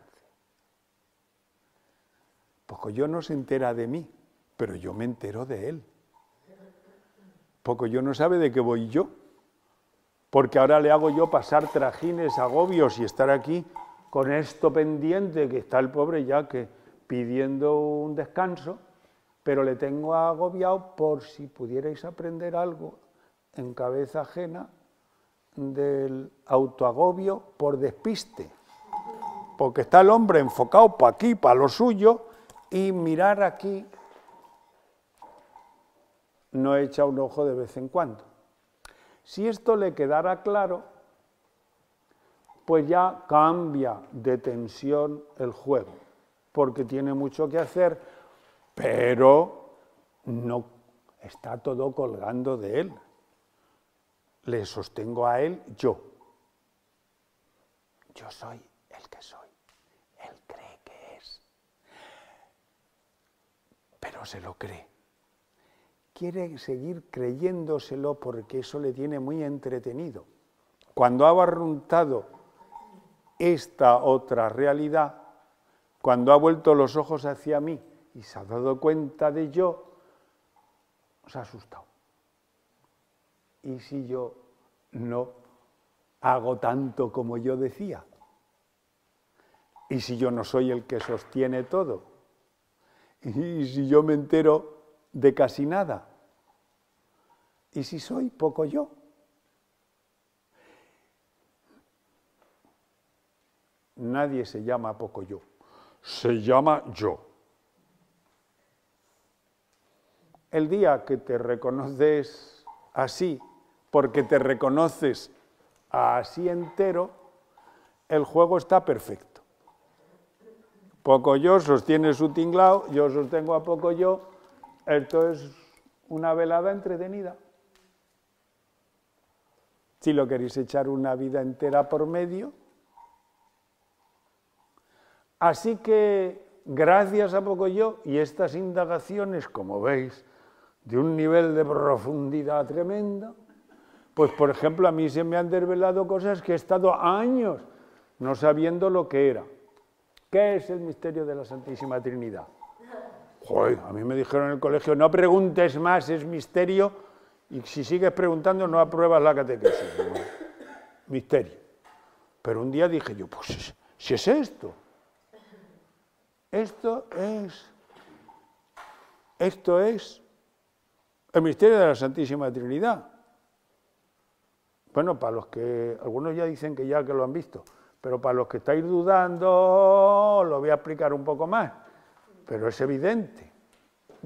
B: Pocoyo no se entera de mí, pero yo me entero de él. Pocoyo no sabe de qué voy yo, porque ahora le hago yo pasar trajines, agobios y estar aquí con esto pendiente, que está el pobre ya que pidiendo un descanso, pero le tengo agobiado por si pudierais aprender algo en cabeza ajena del autoagobio por despiste, porque está el hombre enfocado para aquí, para lo suyo, y mirar aquí no echa un ojo de vez en cuando. Si esto le quedara claro, pues ya cambia de tensión el juego, porque tiene mucho que hacer, pero no está todo colgando de él. Le sostengo a él yo. Yo soy el que soy. Él cree que es. Pero se lo cree. Quiere seguir creyéndoselo porque eso le tiene muy entretenido. Cuando ha barruntado esta otra realidad, cuando ha vuelto los ojos hacia mí y se ha dado cuenta de yo, se ha asustado. ¿Y si yo no hago tanto como yo decía? ¿Y si yo no soy el que sostiene todo? ¿Y si yo me entero de casi nada? ¿Y si soy poco yo? Nadie se llama poco yo, se llama yo. El día que te reconoces así, porque te reconoces así entero, el juego está perfecto. Poco yo sostiene su tinglao, yo sostengo a poco yo, esto es una velada entretenida. Si lo queréis echar una vida entera por medio. Así que, gracias a Pocoyo y estas indagaciones, como veis, de un nivel de profundidad tremenda, pues, por ejemplo, a mí se me han desvelado cosas que he estado años no sabiendo lo que era. ¿Qué es el misterio de la Santísima Trinidad? Joder, a mí me dijeron en el colegio, no preguntes más, es misterio, y si sigues preguntando no apruebas la catequesis. ¿No? Misterio. Pero un día dije yo, pues, si es esto. Esto es, esto es el misterio de la Santísima Trinidad. Bueno, para los que, algunos ya dicen que ya que lo han visto, pero para los que estáis dudando, lo voy a explicar un poco más, pero es evidente.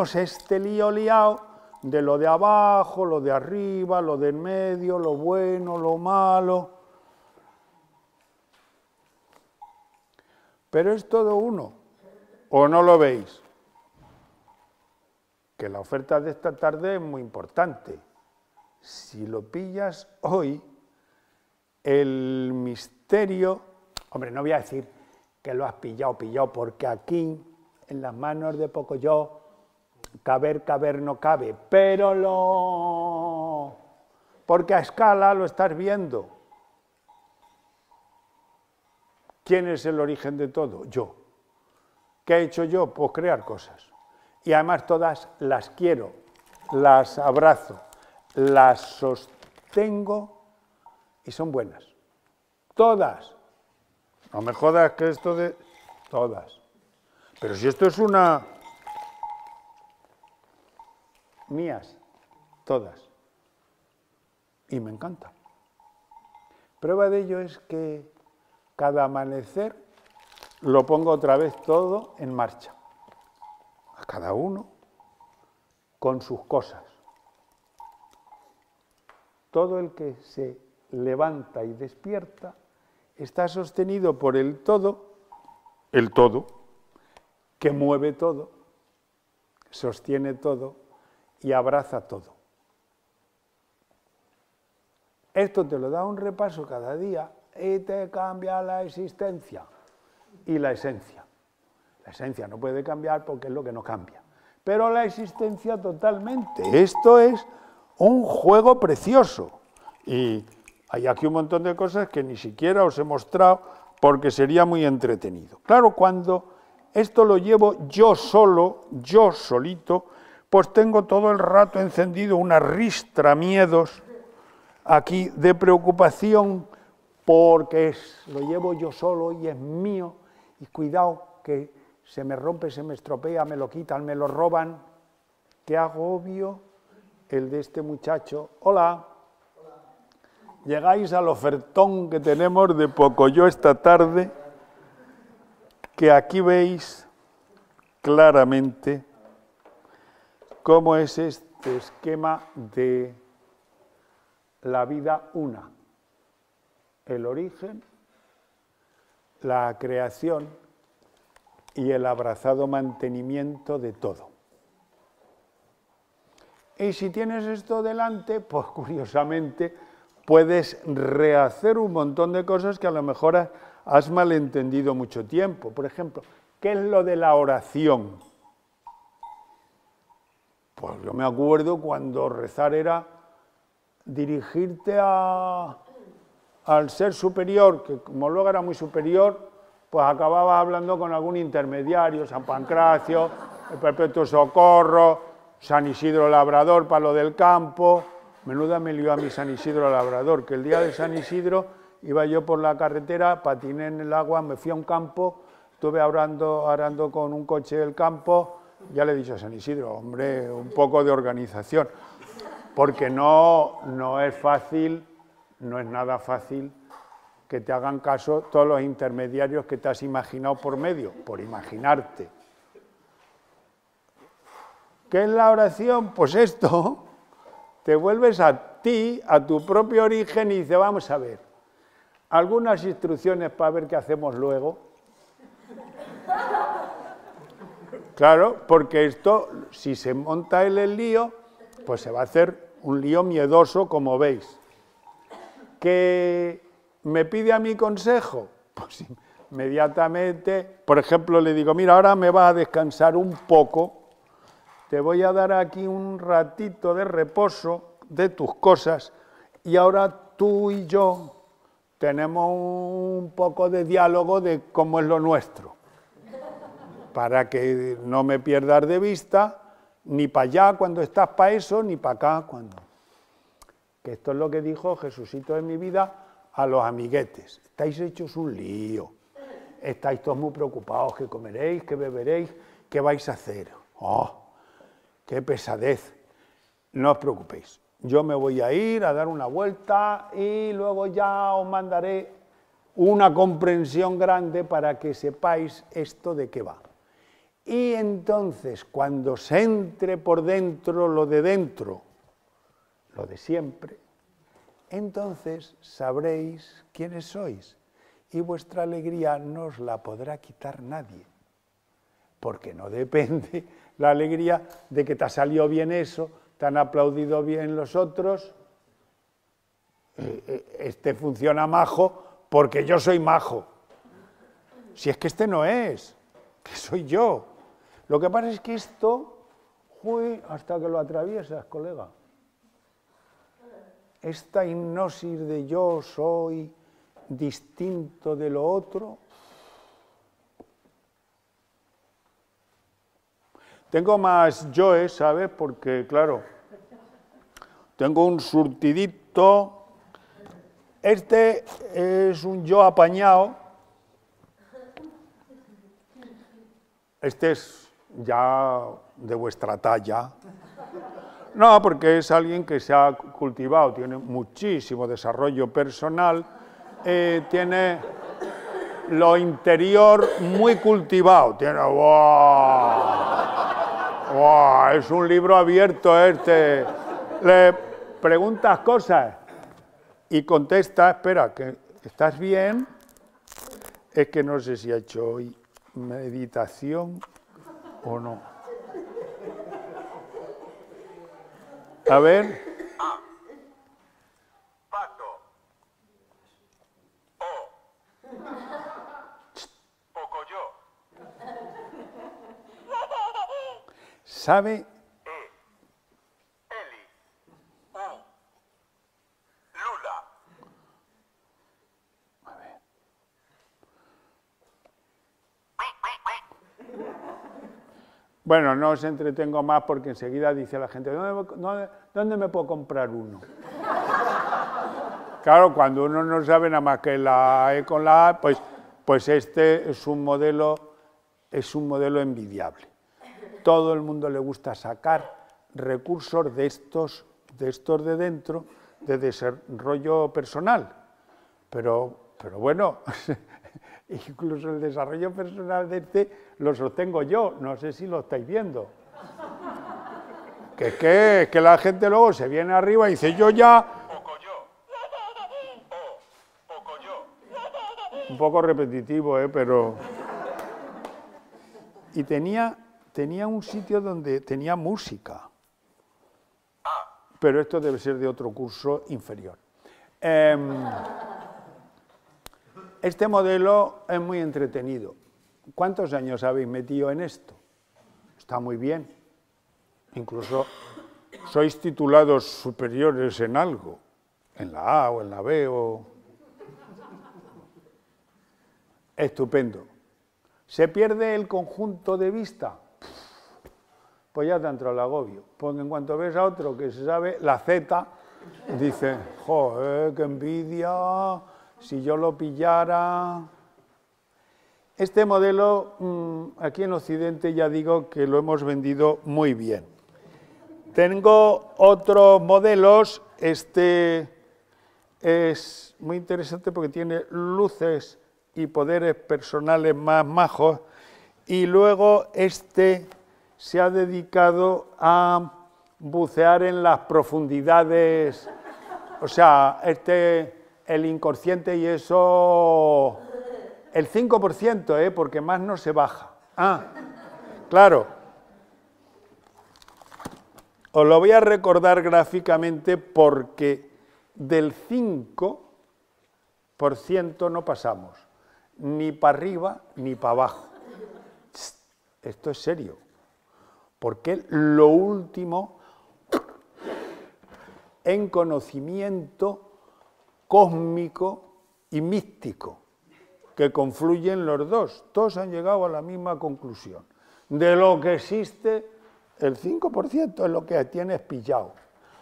B: tenemos este lío liado de lo de abajo, lo de arriba, lo de en medio, lo bueno, lo malo. Pero es todo uno, ¿o no lo veis? Que la oferta de esta tarde es muy importante. Si lo pillas hoy, el misterio, hombre, no voy a decir que lo has pillado, pillado, porque aquí, en las manos de Pocoyo, caber, caber no cabe, pero lo... porque a escala lo estás viendo. ¿Quién es el origen de todo? Yo. ¿Qué he hecho yo? Pues crear cosas. Y además todas las quiero, las abrazo, las sostengo y son buenas. Todas. No me jodas que esto de... Todas. Pero si esto es una... Mías. Todas. Y me encanta. Prueba de ello es que cada amanecer lo pongo otra vez todo en marcha. A cada uno con sus cosas. Todo el que se levanta y despierta está sostenido por el todo, el todo, que mueve todo, sostiene todo y abraza todo. Esto te lo da un repaso cada día y te cambia la existencia y la esencia. La esencia no puede cambiar porque es lo que no cambia, pero la existencia totalmente. Esto es un juego precioso y hay aquí un montón de cosas que ni siquiera os he mostrado porque sería muy entretenido. Claro, cuando esto lo llevo yo solo, yo solito, pues tengo todo el rato encendido una ristra miedos aquí de preocupación porque es, lo llevo yo solo y es mío y cuidado que se me rompe, se me estropea, me lo quitan, me lo roban. Qué agobio el de este muchacho. Hola. Hola. Llegáis al ofertón que tenemos de Pocoyo esta tarde, que aquí veis claramente cómo es este esquema de la vida una. El origen, la creación y el abrazado mantenimiento de todo. Y si tienes esto delante, pues curiosamente puedes rehacer un montón de cosas que a lo mejor has malentendido mucho tiempo. Por ejemplo, ¿qué es lo de la oración? Pues yo me acuerdo cuando rezar era dirigirte a, al ser superior, que como luego era muy superior, pues acababa hablando con algún intermediario, San Pancracio, el Perpetuo Socorro, San Isidro Labrador para lo del campo. Menuda me lió a mi San Isidro Labrador, que el día de San Isidro iba yo por la carretera, patiné en el agua, me fui a un campo, estuve arando, arando con un coche del campo, ya le he dicho a San Isidro, hombre, un poco de organización, porque no, no es fácil, no es nada fácil que te hagan caso todos los intermediarios que te has imaginado por medio, por imaginarte. ¿Qué es la oración? Pues esto, te vuelves a ti, a tu propio origen y dices, vamos a ver, algunas instrucciones para ver qué hacemos luego. Claro, porque esto, si se monta él el lío, pues se va a hacer un lío miedoso, como veis. ¿Que me pide a mi consejo? Pues inmediatamente, por ejemplo, le digo, mira, ahora me vas a descansar un poco, te voy a dar aquí un ratito de reposo de tus cosas y ahora tú y yo tenemos un poco de diálogo de cómo es lo nuestro, para que no me pierdas de vista, ni para allá cuando estás para eso, ni para acá cuando... Que esto es lo que dijo Jesucito de mi vida a los amiguetes. Estáis hechos un lío, estáis todos muy preocupados, ¿qué comeréis, qué beberéis, qué vais a hacer? ¡Oh! ¡Qué pesadez! No os preocupéis, yo me voy a ir a dar una vuelta y luego ya os mandaré una comprensión grande para que sepáis esto de qué va. Y entonces, cuando se entre por dentro lo de dentro, lo de siempre, entonces sabréis quiénes sois y vuestra alegría no os la podrá quitar nadie, porque no depende la alegría de que te ha salido bien eso, te han aplaudido bien los otros, este funciona majo porque yo soy majo. Si es que este no es, que soy yo. Lo que pasa es que esto, uy, hasta que lo atraviesas, colega. Esta hipnosis de yo soy distinto de lo otro. Tengo más yoes, ¿sabes? Porque, claro, tengo un surtidito. Este es un yo apañado. Este es ya de vuestra talla. No, porque es alguien que se ha cultivado, tiene muchísimo desarrollo personal, eh, tiene lo interior muy cultivado, tiene... ¡Wow! ¡Wow! Es un libro abierto este. Le preguntas cosas y contesta, espera, que ¿estás bien? Es que no sé si ha hecho hoy meditación o no. A ver.
C: A. Pato. O. Pocoyo.
B: ¿Sabe?
C: E. Eli. U. Lula.
B: A ver. Bueno, no os entretengo más porque enseguida dice la gente, ¿dónde, dónde, ¿dónde me puedo comprar uno? Claro, cuando uno no sabe nada más que la E con la A, pues, pues este es un modelo, es un modelo envidiable. Todo el mundo le gusta sacar recursos de estos, de estos de dentro, de desarrollo personal. Pero, pero bueno, incluso el desarrollo personal de este lo sostengo yo, no sé si lo estáis viendo. Que es que, que la gente luego se viene arriba y dice, yo ya...
C: Pocoyo. O. Pocoyo.
B: Un poco repetitivo, ¿eh? Pero... Y tenía, tenía un sitio donde tenía música. pero esto debe ser de otro curso inferior. Eh, este modelo es muy entretenido. ¿Cuántos años habéis metido en esto? Está muy bien. Incluso sois titulados superiores en algo, en la A o en la B o... Estupendo. ¿Se pierde el conjunto de vista? Pues ya te entra el agobio, porque en cuanto ves a otro que se sabe la Z, dice, joder, qué envidia, si yo lo pillara. Este modelo, mmm, aquí en Occidente ya digo que lo hemos vendido muy bien. Tengo otros modelos, este es muy interesante porque tiene luces y poderes personales más majos, y luego este se ha dedicado a bucear en las profundidades, o sea, este, el inconsciente y eso, el cinco por ciento, ¿eh? Porque más no se baja. Ah, claro. Os lo voy a recordar gráficamente porque del cinco por ciento no pasamos, ni para arriba ni para abajo. Esto es serio. Porque lo último en conocimiento cósmico y místico, que confluyen los dos. Todos han llegado a la misma conclusión. De lo que existe, el cinco por ciento es lo que tienes pillado.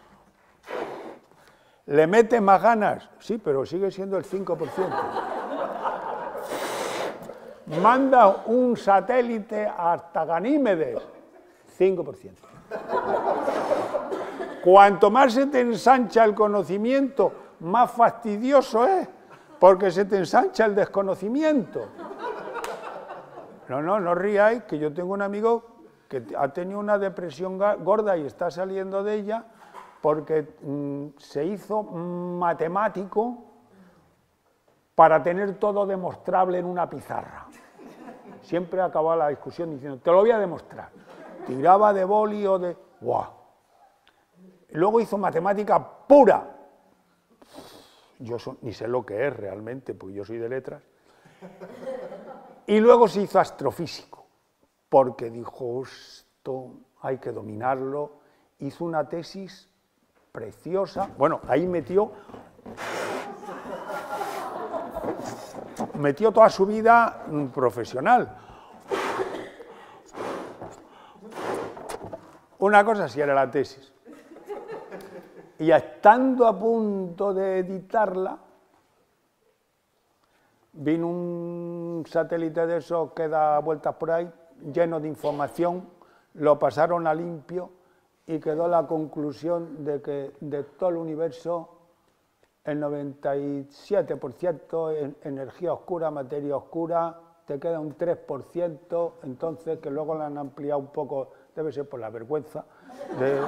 B: ¿Le metes más ganas? Sí, pero sigue siendo el cinco por ciento. Manda un satélite hasta Ganímedes, cinco por ciento. Cuanto más se te ensancha el conocimiento, más fastidioso es, porque se te ensancha el desconocimiento. No, no, no ríais, que yo tengo un amigo que ha tenido una depresión gorda y está saliendo de ella porque mmm, se hizo matemático para tener todo demostrable en una pizarra. Siempre acababa la discusión diciendo, te lo voy a demostrar. Tiraba de boli o de... ¡Guau! Luego hizo matemática pura. Yo so, ni sé lo que es realmente, porque yo soy de letras. Y luego se hizo astrofísico, porque dijo, esto hay que dominarlo. Hizo una tesis preciosa. Bueno, ahí metió... metió toda su vida profesional. Una cosa sí era la tesis. Y estando a punto de editarla, vino un satélite de esos que da vueltas por ahí, lleno de información, lo pasaron a limpio y quedó la conclusión de que de todo el universo el noventa y siete por ciento en energía oscura, materia oscura, te queda un tres por ciento, entonces que luego la han ampliado un poco, debe ser por la vergüenza, de...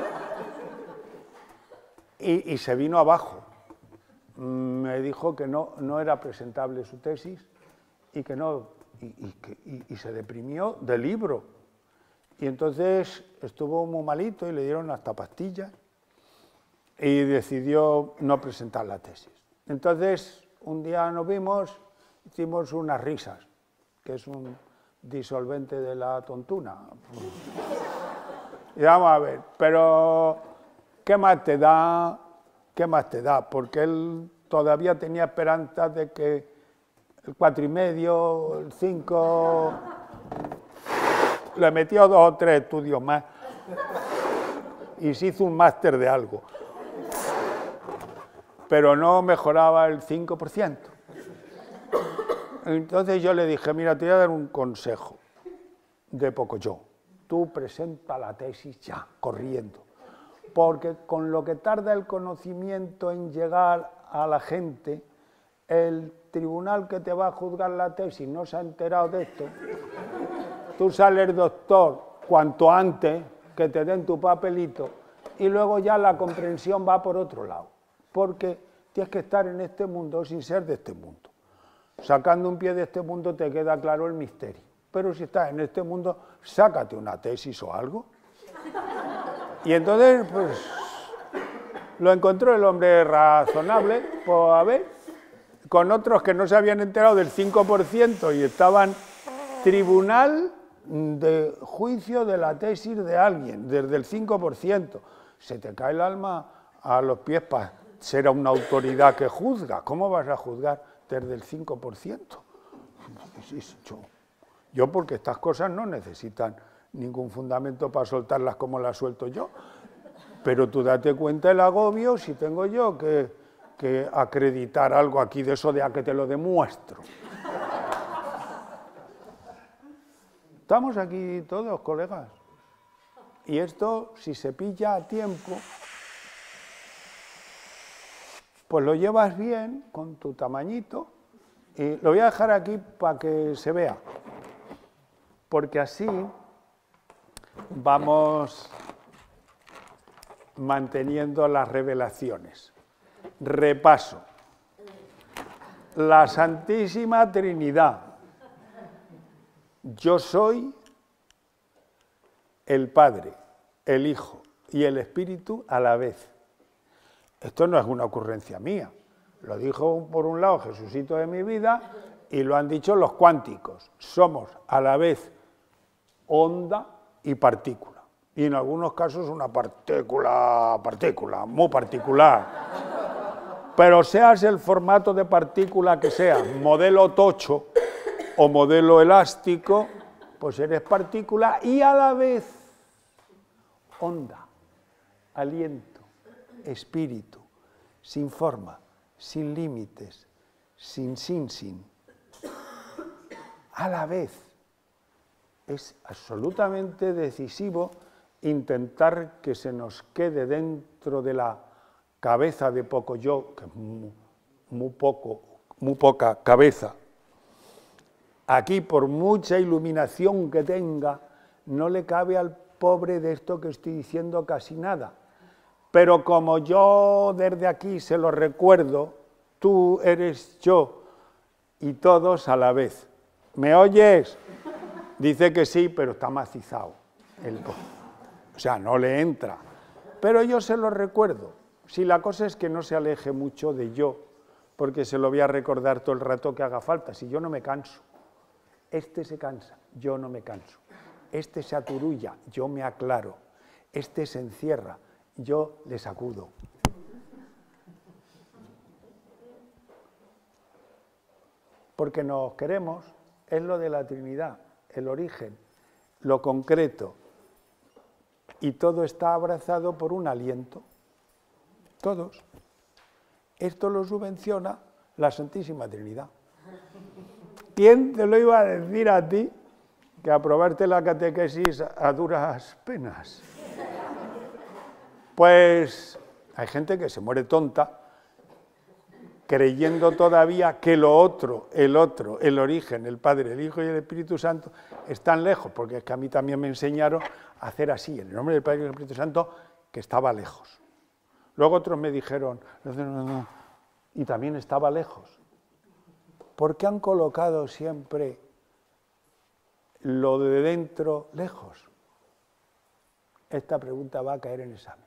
B: y, y se vino abajo. Me dijo que no, no era presentable su tesis y que no, y, y, que, y, y se deprimió del libro. Y entonces estuvo muy malito y le dieron hasta pastillas y decidió no presentar la tesis. Entonces, un día nos vimos, hicimos unas risas, que es un disolvente de la tontuna. Y vamos a ver, pero ¿qué más te da? ¿Qué más te da? Porque él todavía tenía esperanzas de que el cuatro y medio, el cinco, le metió dos o tres estudios más y se hizo un máster de algo. Pero no mejoraba el cinco por ciento. Entonces yo le dije, mira, te voy a dar un consejo de poco yo. Tú presenta la tesis ya, corriendo. Porque con lo que tarda el conocimiento en llegar a la gente, el tribunal que te va a juzgar la tesis no se ha enterado de esto. Tú sales doctor cuanto antes que te den tu papelito y luego ya la comprensión va por otro lado. Porque tienes que estar en este mundo sin ser de este mundo. Sacando un pie de este mundo te queda claro el misterio. Pero si estás en este mundo, sácate una tesis o algo. Y entonces, pues, Lo encontró el hombre razonable, pues a ver, con otros que no se habían enterado del cinco por ciento y estaban tribunal de juicio de la tesis de alguien, desde el cinco por ciento. Se te cae el alma a los pies para ser una autoridad que juzga. ¿Cómo vas a juzgar desde el cinco por ciento? Yo, yo porque estas cosas no necesitan ningún fundamento para soltarlas como las suelto yo. Pero tú date cuenta el agobio si tengo yo que, que acreditar algo aquí de eso de a que te lo demuestro. Estamos aquí todos, colegas. Y esto, si se pilla a tiempo, pues lo llevas bien con tu tamañito. Y lo voy a dejar aquí para que se vea. Porque así vamos manteniendo las revelaciones. Repaso. La Santísima Trinidad. Yo soy el Padre, el Hijo y el Espíritu a la vez. Esto no es una ocurrencia mía. Lo dijo por un lado Jesucito de mi vida y lo han dicho los cuánticos. Somos a la vez onda y partícula. Y en algunos casos una partícula, partícula, muy particular. Pero seas el formato de partícula que seas, modelo tocho o modelo elástico, pues eres partícula y a la vez onda, aliento, espíritu, sin forma, sin límites, sin, sin, sin. A la vez es absolutamente decisivo intentar que se nos quede dentro de la cabeza de poco yo, que es muy, muy poco, muy poca cabeza. Aquí, por mucha iluminación que tenga, no le cabe al pobre de esto que estoy diciendo casi nada. Pero como yo desde aquí se lo recuerdo, tú eres yo y todos a la vez. ¿Me oyes? Dice que sí, pero está macizado. El... O sea, no le entra. Pero yo se lo recuerdo. Si la cosa es que no se aleje mucho de yo, porque se lo voy a recordar todo el rato que haga falta, si yo no me canso. Este se cansa, yo no me canso. Este se aturulla, yo me aclaro. Este se encierra, yo le sacudo. Porque nos queremos, es lo de la Trinidad, el origen, lo concreto. Y todo está abrazado por un aliento. Todos. Esto lo subvenciona la Santísima Trinidad. ¿Quién te lo iba a decir a ti que aprobarte la catequesis a duras penas? Pues hay gente que se muere tonta creyendo todavía que lo otro, el otro, el origen, el Padre, el Hijo y el Espíritu Santo están lejos, porque es que a mí también me enseñaron a hacer así, en el nombre del Padre y del Espíritu Santo, que estaba lejos. Luego otros me dijeron, no, no, no, y también estaba lejos. ¿Por qué han colocado siempre lo de dentro lejos? Esta pregunta va a caer en examen.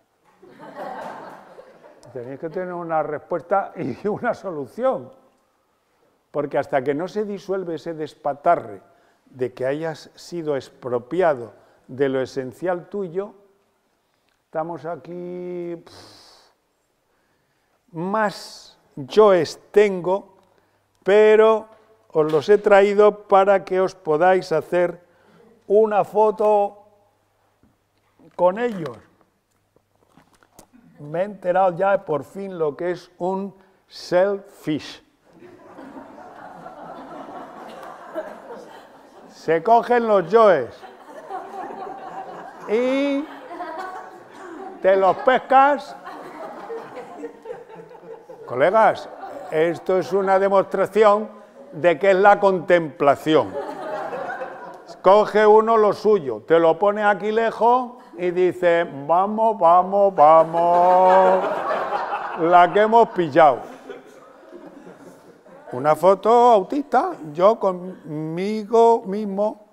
B: Tenéis que tener una respuesta y una solución. Porque hasta que no se disuelve ese despatarre de que hayas sido expropiado de lo esencial tuyo, estamos aquí... Pff, más yoes tengo, pero os los he traído para que os podáis hacer una foto con ellos. Me he enterado ya por fin lo que es un selfish. Se cogen los yoes y te los pescas. Colegas, esto es una demostración de que es la contemplación. Coge uno lo suyo, te lo pone aquí lejos y dice, vamos, vamos, vamos, la que hemos pillado. Una foto autista, yo conmigo mismo.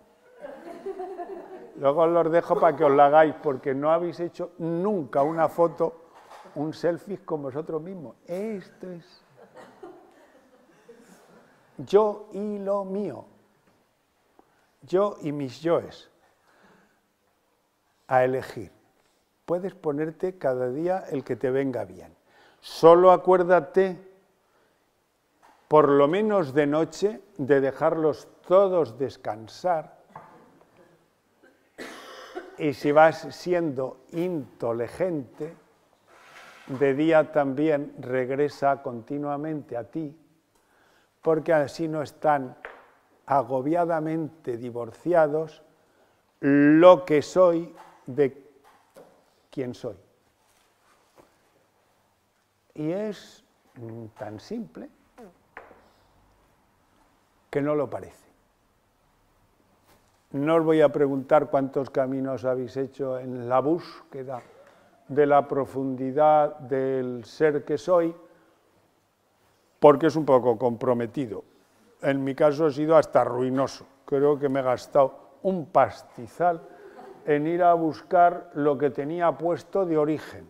B: Luego os los dejo para que os la hagáis, porque no habéis hecho nunca una foto un selfie con vosotros mismos. Esto es yo y lo mío. Yo y mis yoes. A elegir. Puedes ponerte cada día el que te venga bien. Solo acuérdate, por lo menos de noche, de dejarlos todos descansar. Y si vas siendo inteligente, de día también regresa continuamente a ti, porque así no están agobiadamente divorciados lo que soy de quién soy. Y es tan simple que no lo parece. No os voy a preguntar cuántos caminos habéis hecho en la búsqueda de la profundidad del ser que soy, porque es un poco comprometido. En mi caso ha sido hasta ruinoso. Creo que me he gastado un pastizal en ir a buscar lo que tenía puesto de origen.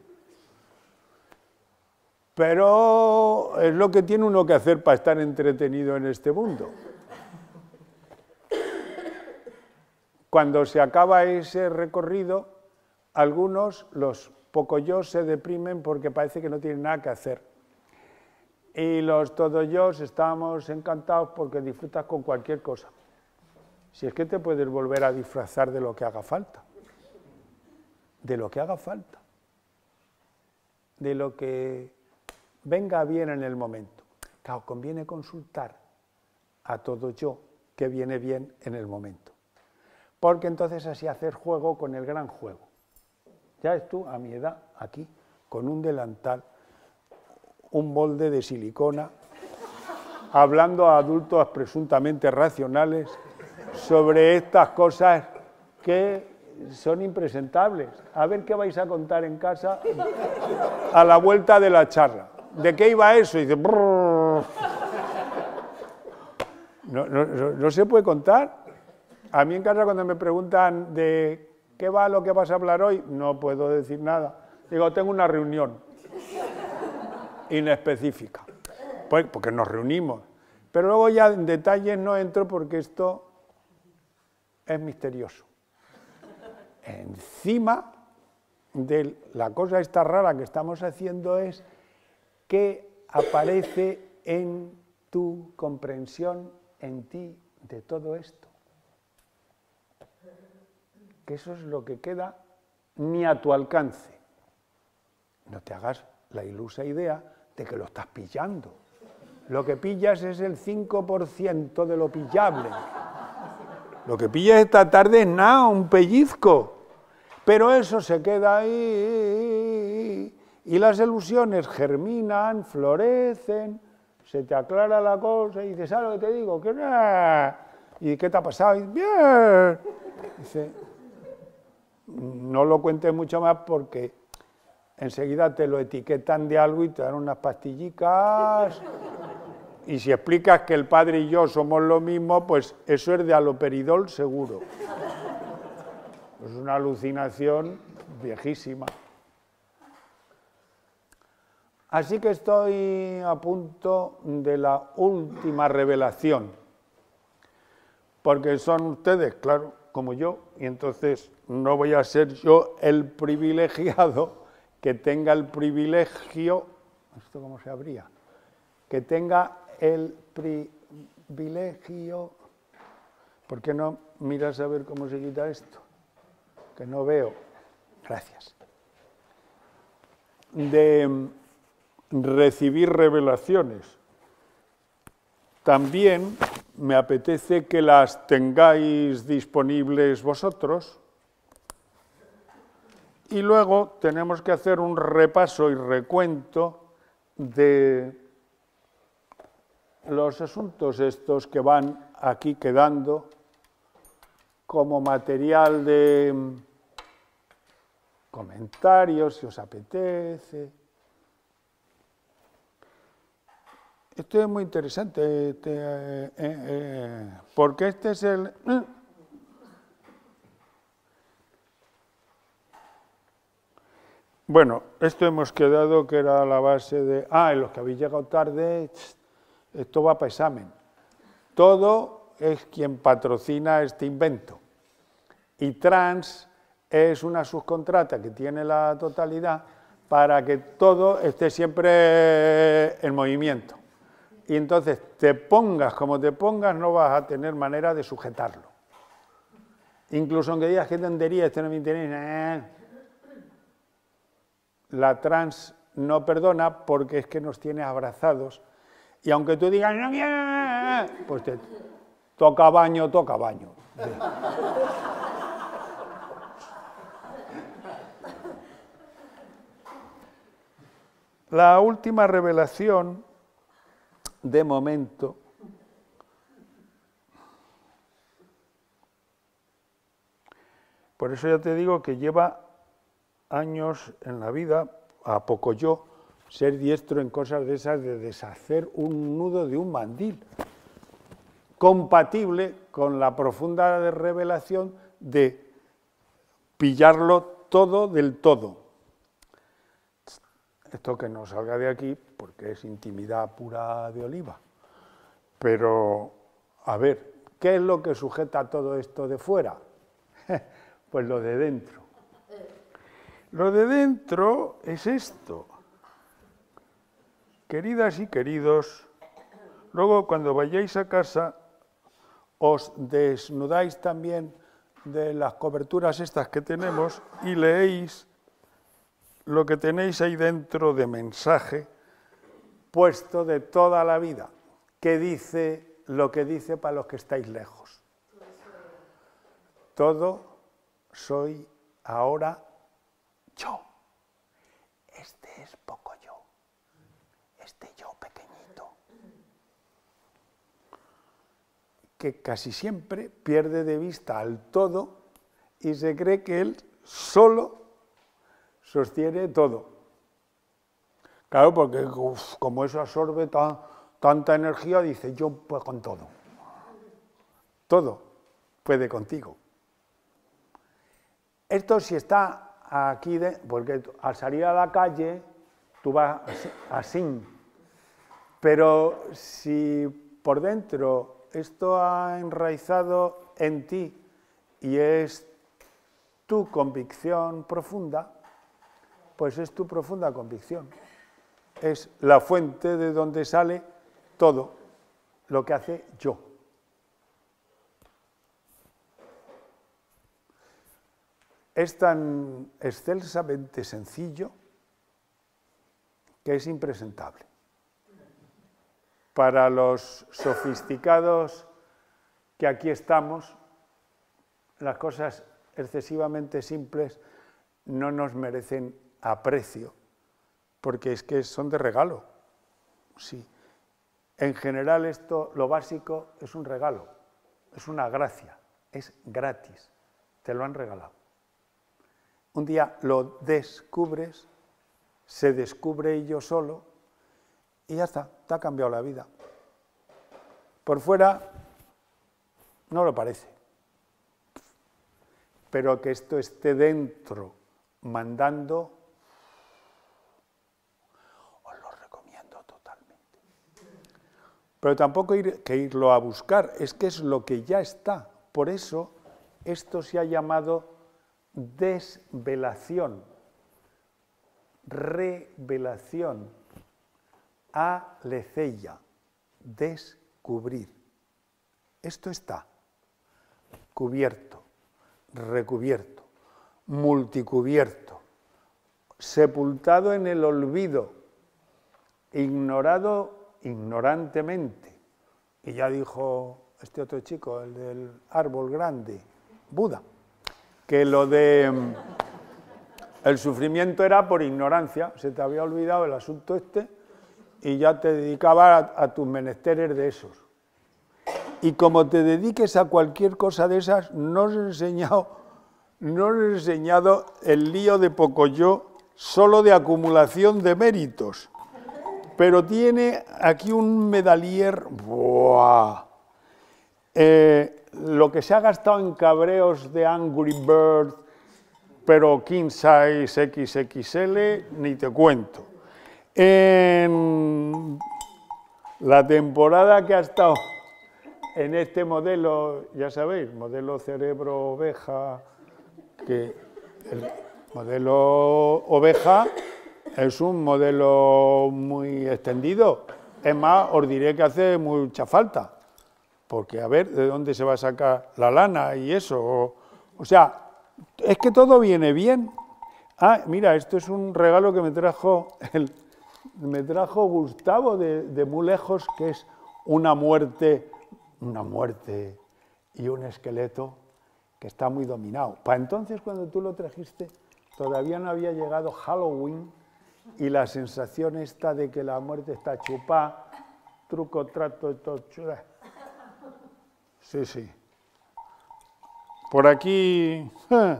B: Pero es lo que tiene uno que hacer para estar entretenido en este mundo. Cuando se acaba ese recorrido, algunos, los pocos yo, se deprimen porque parece que no tienen nada que hacer. Y los todos yo estamos encantados porque disfrutas con cualquier cosa. Si es que te puedes volver a disfrazar de lo que haga falta. De lo que haga falta. De lo que venga bien en el momento. Claro, conviene consultar a todo yo que viene bien en el momento. Porque entonces así hacer juego con el gran juego. Ya ves tú, a mi edad, aquí, con un delantal, un molde de silicona, hablando a adultos presuntamente racionales sobre estas cosas que son impresentables. A ver qué vais a contar en casa a la vuelta de la charla. ¿De qué iba eso? Y dice, no, no, no, no se puede contar. A mí en casa cuando me preguntan de qué va lo que vas a hablar hoy, no puedo decir nada. Digo, tengo una reunión inespecífica, pues porque nos reunimos. Pero luego ya en detalles no entro porque esto es misterioso. Encima de la cosa esta rara que estamos haciendo es que aparece en tu comprensión, en ti, de todo esto. Que eso es lo que queda ni a tu alcance. No te hagas la ilusa idea de que lo estás pillando. Lo que pillas es el cinco por ciento de lo pillable. Lo que pillas esta tarde es nada, un pellizco. Pero eso se queda ahí y las ilusiones germinan, florecen, se te aclara la cosa y dices, ¿sabes lo que te digo? ¿Qué? ¿Y qué te ha pasado? Y, bien. Dice, no lo cuentes mucho más porque enseguida te lo etiquetan de algo y te dan unas pastillicas. Y si explicas que el padre y yo somos lo mismo, pues eso es de haloperidol seguro. Es una alucinación viejísima. Así que estoy a punto de la última revelación, porque son ustedes, claro, como yo, y entonces no voy a ser yo el privilegiado que tenga el privilegio, ¿esto cómo se abría? Que tenga el privilegio, ¿por qué no miras a ver cómo se quita esto? Que no veo, gracias, de recibir revelaciones. También me apetece que las tengáis disponibles vosotros y luego tenemos que hacer un repaso y recuento de los asuntos estos que van aquí quedando como material de comentarios, si os apetece. Esto es muy interesante, este, eh, eh, porque este es el... Eh, Bueno, esto hemos quedado que era la base de... Ah, en los que habéis llegado tarde, esto va para examen. Todo es quien patrocina este invento. Y trans es una subcontrata que tiene la totalidad para que todo esté siempre en movimiento. Y entonces, te pongas como te pongas, no vas a tener manera de sujetarlo. Incluso aunque digas que tontería, esto no me interesa. La trans no perdona porque es que nos tiene abrazados. Y aunque tú digas, pues te toca baño, toca baño. La última revelación, de momento, por eso ya te digo que lleva años en la vida, a poco yo, ser diestro en cosas de esas de deshacer un nudo de un mandil, compatible con la profunda revelación de pillarlo todo del todo. Esto que no salga de aquí, porque es intimidad pura de Oliva. Pero, a ver, ¿qué es lo que sujeta todo esto de fuera? Pues lo de dentro. Lo de dentro es esto. Queridas y queridos, luego cuando vayáis a casa, os desnudáis también de las coberturas estas que tenemos y leéis lo que tenéis ahí dentro de mensaje puesto de toda la vida, que dice lo que dice para los que estáis lejos. Todo soy ahora yo. Este es poco yo. Este yo pequeñito. Que casi siempre pierde de vista al todo y se cree que él solo sostiene todo. Claro, porque uf, como eso absorbe ta, tanta energía, dice, yo pues con todo. Todo puede contigo. Esto si está aquí, de, porque al salir a la calle, tú vas así. Pero si por dentro esto ha enraizado en ti y es tu convicción profunda, pues es tu profunda convicción. Es la fuente de donde sale todo lo que hace yo. Es tan excelsamente sencillo que es impresentable. Para los sofisticados que aquí estamos, las cosas excesivamente simples no nos merecen aprecio, porque es que son de regalo. Sí. En general esto, lo básico, es un regalo, es una gracia, es gratis, te lo han regalado. Un día lo descubres, se descubre ello solo y ya está, te ha cambiado la vida. Por fuera no lo parece, pero que esto esté dentro mandando, os lo recomiendo totalmente. Pero tampoco hay que irlo a buscar, es que es lo que ya está. Por eso esto se ha llamado desvelación, revelación, aletheia, descubrir. Esto está cubierto, recubierto, multicubierto, sepultado en el olvido, ignorado ignorantemente. Y ya dijo este otro chico, el del árbol grande, Buda, que lo de el sufrimiento era por ignorancia, se te había olvidado el asunto este y ya te dedicabas a, a tus menesteres de esos. Y como te dediques a cualquier cosa de esas, no os he enseñado, no os he enseñado el lío de Pocoyo solo de acumulación de méritos. Pero tiene aquí un medalier, ¡buah! Eh, lo que se ha gastado en cabreos de Angry Bird, pero king size equis equis ele ni te cuento. En la temporada que ha estado en este modelo, ya sabéis, modelo cerebro oveja, que el modelo oveja es un modelo muy extendido. Es más, os diré que hace mucha falta, porque a ver, ¿de dónde se va a sacar la lana y eso? O, o sea, es que todo viene bien. Ah, mira, esto es un regalo que me trajo, el, me trajo Gustavo de, de muy lejos, que es una muerte, una muerte y un esqueleto que está muy dominado. Para entonces, cuando tú lo trajiste, todavía no había llegado Halloween y la sensación esta de que la muerte está chupada, truco, trato, todo. Sí, sí. Por aquí... Eh.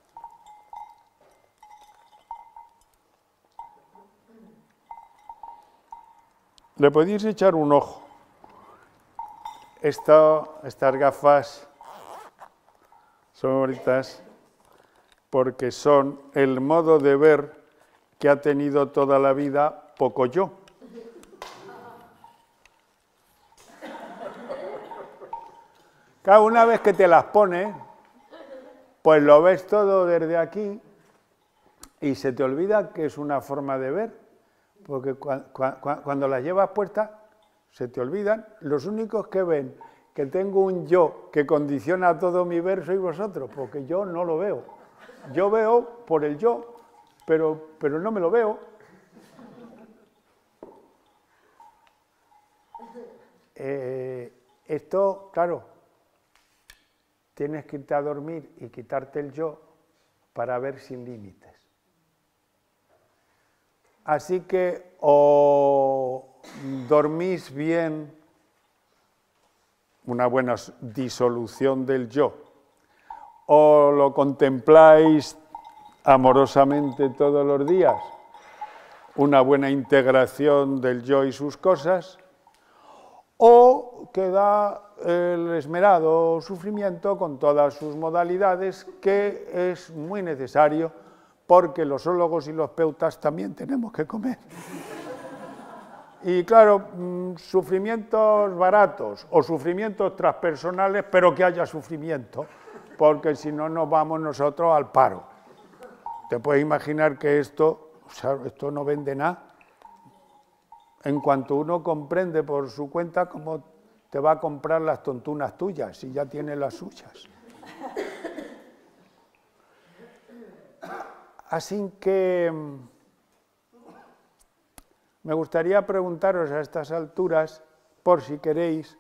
B: Le podéis echar un ojo. Esto, estas gafas son bonitas porque son el modo de ver que ha tenido toda la vida Pocoyo. Cada una vez que te las pones, pues lo ves todo desde aquí y se te olvida que es una forma de ver, porque cu cu cuando las llevas puestas se te olvidan. Los únicos que ven que tengo un yo que condiciona todo mi ver sois vosotros, porque yo no lo veo. Yo veo por el yo, pero, pero no me lo veo. Eh, esto, claro, tienes que irte a dormir y quitarte el yo para ver sin límites. Así que o dormís bien, una buena disolución del yo, o lo contempláis amorosamente todos los días, una buena integración del yo y sus cosas, o queda el esmerado sufrimiento con todas sus modalidades, que es muy necesario, porque los zoólogos y los peutas también tenemos que comer. Y claro, sufrimientos baratos o sufrimientos transpersonales, pero que haya sufrimiento, porque si no nos vamos nosotros al paro. Te puedes imaginar que esto, o sea, esto no vende nada. En cuanto uno comprende por su cuenta cómo te va a comprar las tontunas tuyas, si ya tiene las suyas. Así que me gustaría preguntaros a estas alturas, por si queréis,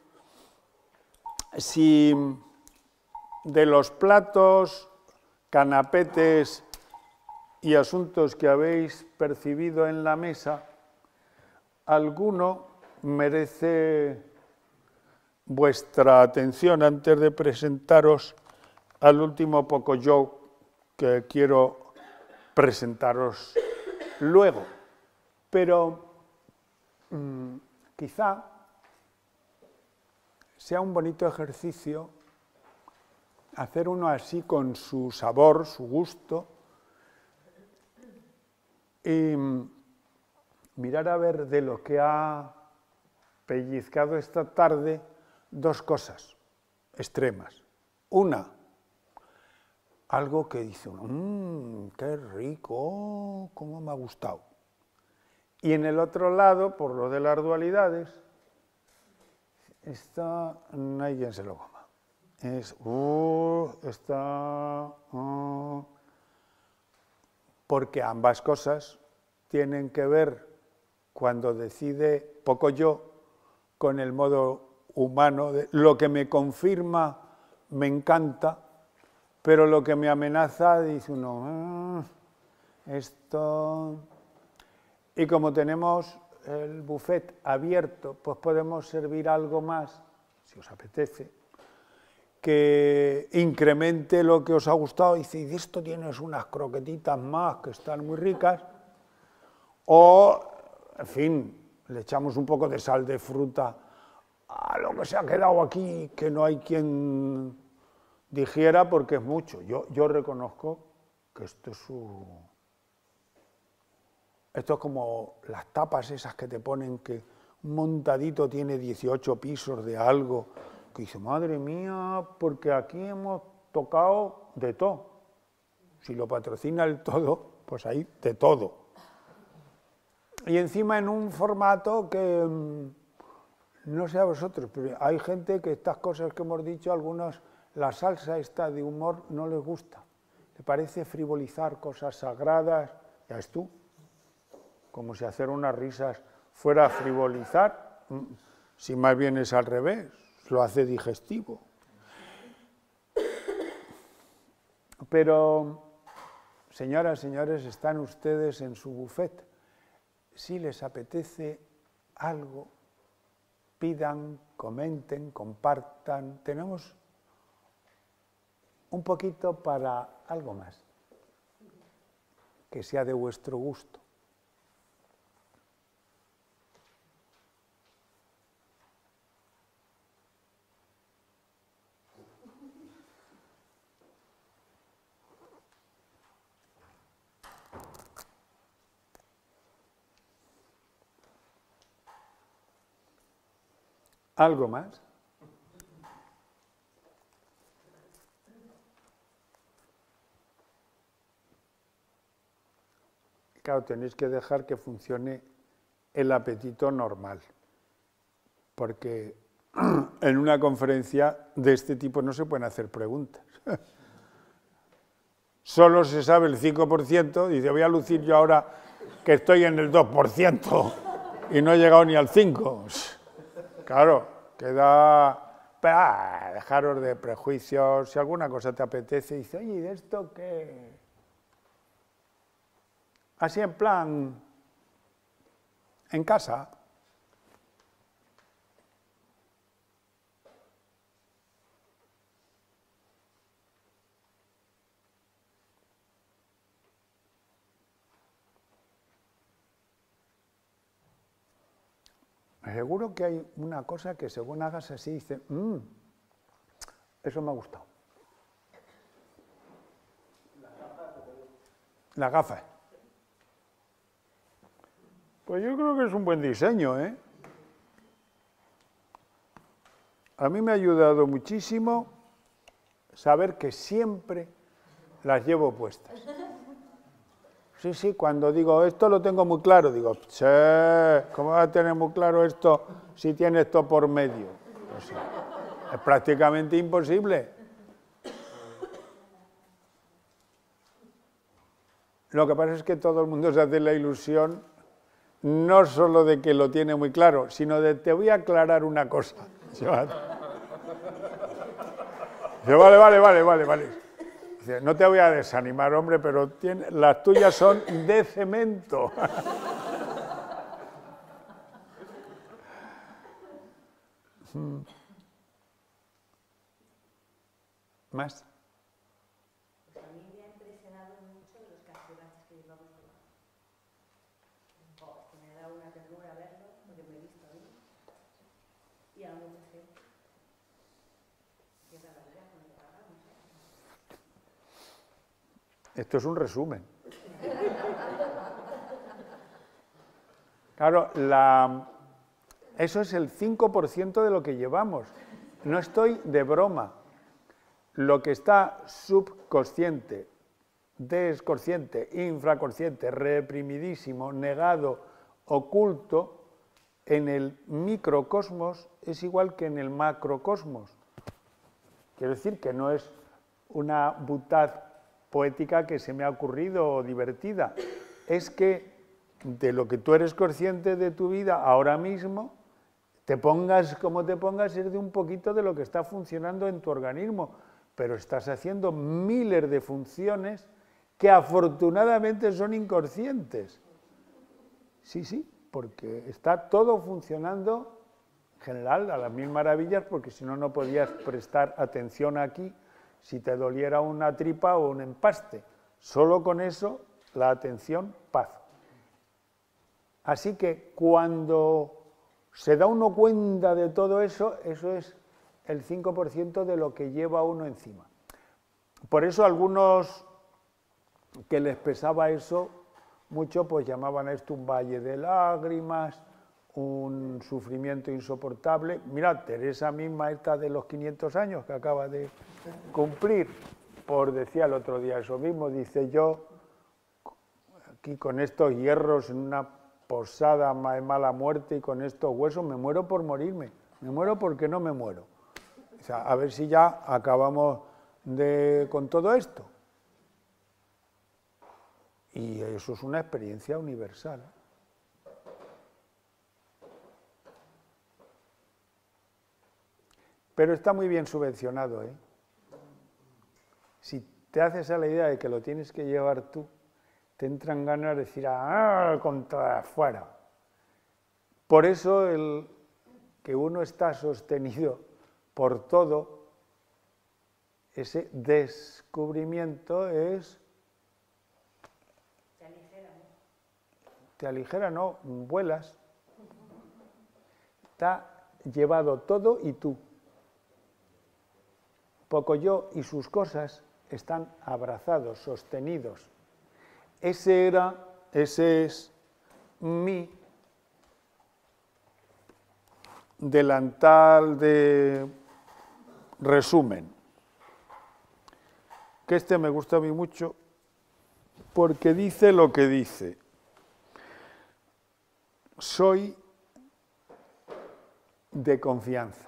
B: si de los platos, canapetes y asuntos que habéis percibido en la mesa, alguno merece vuestra atención antes de presentaros al último Pocoyo que quiero presentaros luego. Pero mmm, quizá sea un bonito ejercicio hacer uno así con su sabor, su gusto, y mirar a ver de lo que ha pellizcado esta tarde dos cosas extremas. Una, algo que dice uno, mmm, qué rico, cómo me ha gustado. Y en el otro lado, por lo de las dualidades, esta no hay quien se lo coma. Es, uh, esta, uh, porque ambas cosas tienen que ver, cuando decide Pocoyo, con el modo humano, de, lo que me confirma me encanta, pero lo que me amenaza, dice uno, uh, esto... Y como tenemos el buffet abierto, pues podemos servir algo más, si os apetece, que incremente lo que os ha gustado. Y dice, y de esto tienes unas croquetitas más que están muy ricas. O, en fin, le echamos un poco de sal de fruta a lo que se ha quedado aquí, que no hay quien digiera porque es mucho. Yo, yo reconozco que esto es su... Esto es como las tapas esas que te ponen que un montadito tiene dieciocho pisos de algo, que dice, madre mía, porque aquí hemos tocado de todo. Si lo patrocina el todo, pues ahí de todo. Y encima en un formato que, no sé a vosotros, pero hay gente que estas cosas que hemos dicho, algunos, la salsa esta de humor no les gusta. Le parece frivolizar cosas sagradas, ya ves tú, como si hacer unas risas fuera frivolizar, si más bien es al revés, lo hace digestivo. Pero, señoras, señores, están ustedes en su buffet. Si les apetece algo, pidan, comenten, compartan. Tenemos un poquito para algo más, que sea de vuestro gusto. ¿Algo más? Claro, tenéis que dejar que funcione el apetito normal, porque en una conferencia de este tipo no se pueden hacer preguntas. Solo se sabe el cinco por ciento, dice, voy a lucir yo ahora que estoy en el dos por ciento y no he llegado ni al cinco por ciento. Claro, queda... Ah, dejaros de prejuicios, si alguna cosa te apetece, dice, oye, ¿y de esto qué? Así en plan, en casa. Seguro que hay una cosa que según hagas así, dice, mmm, eso me ha gustado. La gafa. Pues yo creo que es un buen diseño, ¿eh? A mí me ha ayudado muchísimo saber que siempre las llevo puestas. Sí, sí, cuando digo esto lo tengo muy claro, digo, che, ¿cómo va a tener muy claro esto si tiene esto por medio? Pues, es prácticamente imposible. Lo que pasa es que todo el mundo se hace la ilusión, no solo de que lo tiene muy claro, sino de te voy a aclarar una cosa. Dice, vale, vale, vale, vale, vale. Dice, no te voy a desanimar, hombre, pero tiene, las tuyas son de cemento. ¿Más?
D: Pues a mí me ha impresionado mucho los cachivaches que llevamos debajo. Oh, que me ha dado una ternura verlo, porque me he visto ahí. Y a mucha gente. Que es la verdad, con lo que pagamos.
B: Esto es un resumen. Claro, la, eso es el cinco por ciento de lo que llevamos. No estoy de broma. Lo que está subconsciente, desconsciente, infraconsciente, reprimidísimo, negado, oculto, en el microcosmos es igual que en el macrocosmos. Quiero decir que no es una butad poética que se me ha ocurrido o divertida. Es que de lo que tú eres consciente de tu vida ahora mismo, te pongas como te pongas, es de un poquito de lo que está funcionando en tu organismo, pero estás haciendo miles de funciones que afortunadamente son inconscientes. Sí, sí, porque está todo funcionando en general a las mil maravillas, porque si no, no podías prestar atención aquí si te doliera una tripa o un empaste. Solo con eso, la atención, paz. Así que cuando se da uno cuenta de todo eso, eso es el cinco por ciento de lo que lleva uno encima. Por eso algunos que les pesaba eso mucho, pues llamaban a esto un valle de lágrimas, un sufrimiento insoportable. Mirad, Teresa misma, esta de los quinientos años que acaba de cumplir, por decía el otro día eso mismo, dice: yo aquí con estos hierros en una posada de mala muerte y con estos huesos me muero por morirme, me muero porque no me muero. O sea, a ver si ya acabamos de, con todo esto. Y eso es una experiencia universal. Pero está muy bien subvencionado, ¿eh? Si te haces a la idea de que lo tienes que llevar tú, te entran ganas de decir, ¡ah, contra afuera! Por eso el que uno está sostenido por todo, ese descubrimiento es...
D: Te aligera, ¿no?
B: Te aligera, no, vuelas. Te ha llevado todo y tú. Pocoyo y sus cosas están abrazados, sostenidos. Ese era, ese es mi delantal de resumen. Que este me gusta a mí mucho porque dice lo que dice. Soy de confianza.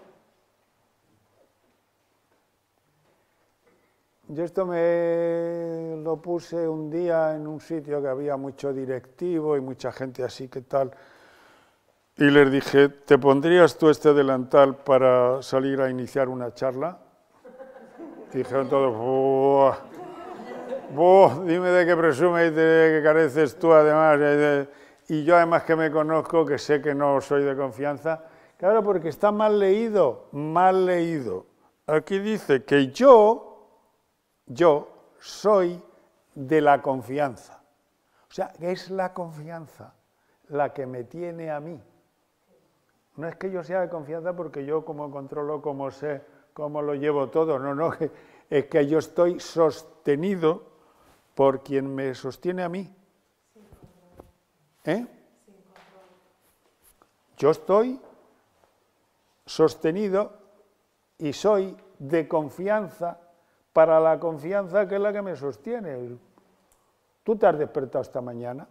B: Yo esto me lo puse un día en un sitio que había mucho directivo y mucha gente así que tal, y les dije, ¿te pondrías tú este delantal para salir a iniciar una charla? Y dijeron todos, ¡buah! ¡Buah! Dime de qué presumes y de qué careces tú además. Y yo además que me conozco, que sé que no soy de confianza. Claro, porque está mal leído, mal leído. Aquí dice que yo... Yo soy de la confianza. O sea, es la confianza la que me tiene a mí. No es que yo sea de confianza porque yo como controlo, como sé, cómo lo llevo todo. No, no, es que yo estoy sostenido por quien me sostiene a mí. ¿Eh? Yo estoy sostenido y soy de confianza para la confianza que es la que me sostiene. ¿Tú te has despertado esta mañana?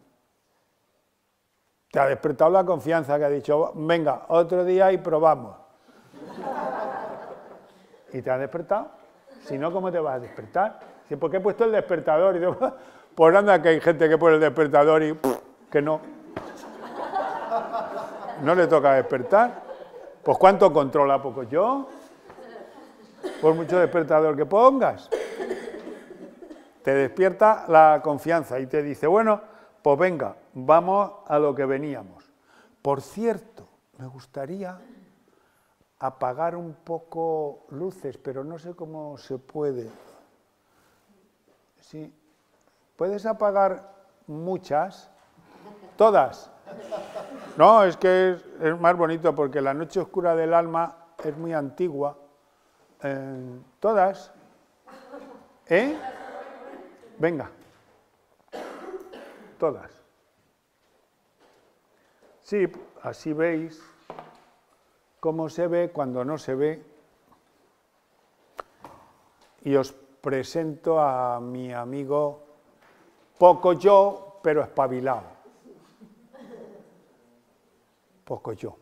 B: Te ha despertado la confianza que ha dicho, venga, otro día y probamos. ¿Y te has despertado? Si no, ¿cómo te vas a despertar? ¿Por qué he puesto el despertador? Y digo, pues anda que hay gente que pone el despertador y pff, que no. No le toca despertar. Pues ¿cuánto controla? Poco yo. Por mucho despertador que pongas. Te despierta la confianza y te dice, bueno, pues venga, vamos a lo que veníamos. Por cierto, me gustaría apagar un poco luces, pero no sé cómo se puede. Sí. ¿Puedes apagar muchas? ¿Todas? No, es que es, es más bonito porque la noche oscura del alma es muy antigua. Eh, ¿Todas? ¿Eh? Venga. Todas. Sí, así veis cómo se ve cuando no se ve. Y os presento a mi amigo, poco yo, pero espabilado. Poco yo.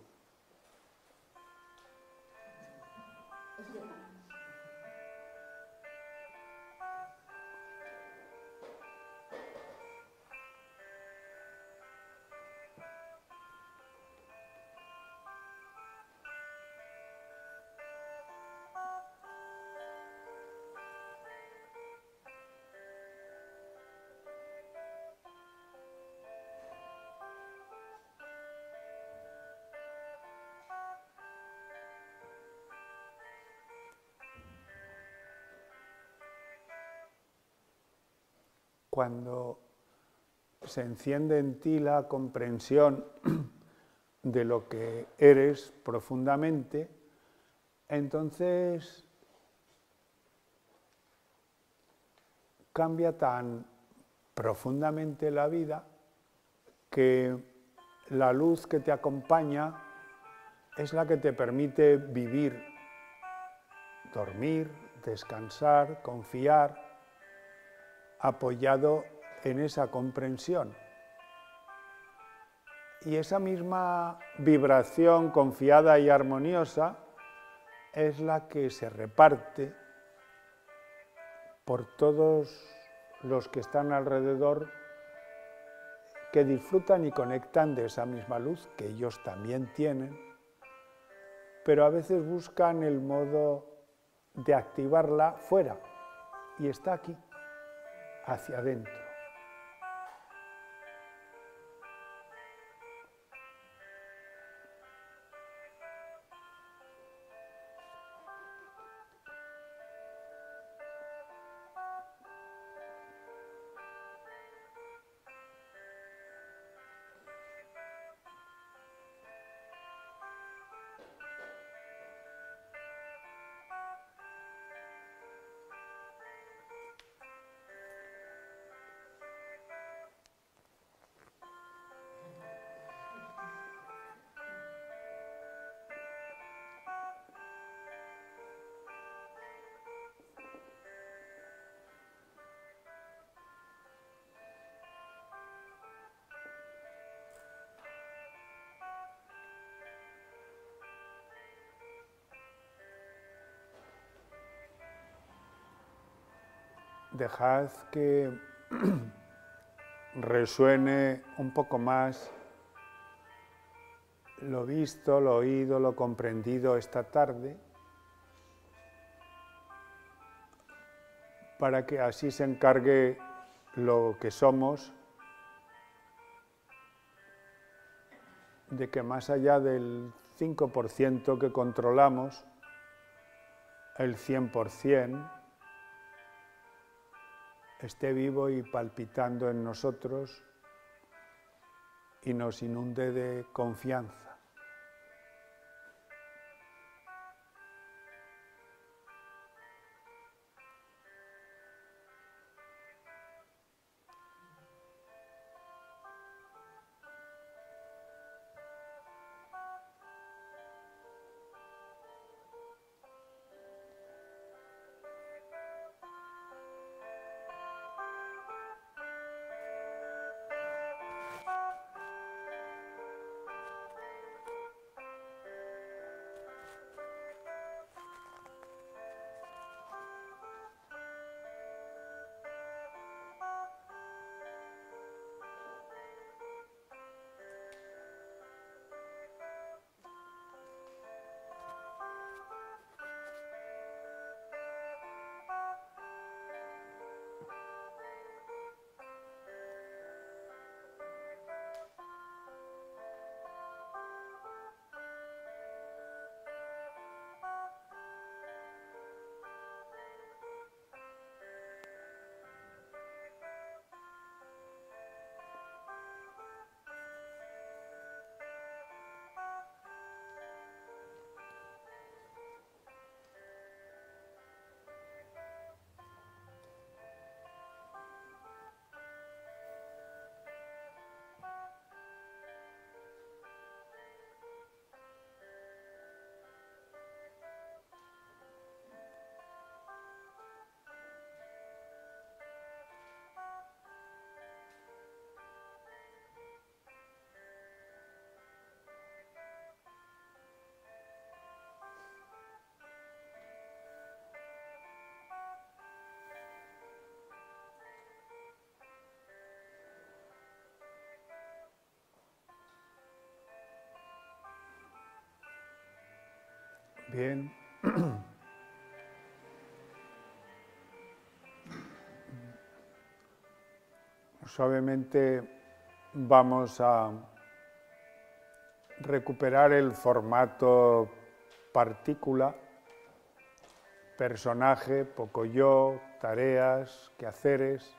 B: Cuando se enciende en ti la comprensión de lo que eres profundamente, entonces cambia tan profundamente la vida, que la luz que te acompaña es la que te permite vivir, dormir, descansar, confiar, apoyado en esa comprensión. Y esa misma vibración confiada y armoniosa es la que se reparte por todos los que están alrededor, que disfrutan y conectan de esa misma luz que ellos también tienen, pero a veces buscan el modo de activarla fuera, y está aquí, hacia adentro. Dejad que resuene un poco más lo visto, lo oído, lo comprendido esta tarde, para que así se encargue lo que somos de que más allá del cinco por ciento que controlamos, el cien por ciento esté vivo y palpitando en nosotros y nos inunde de confianza. Bien. Suavemente vamos a recuperar el formato partícula, personaje, poco yo, tareas, quehaceres,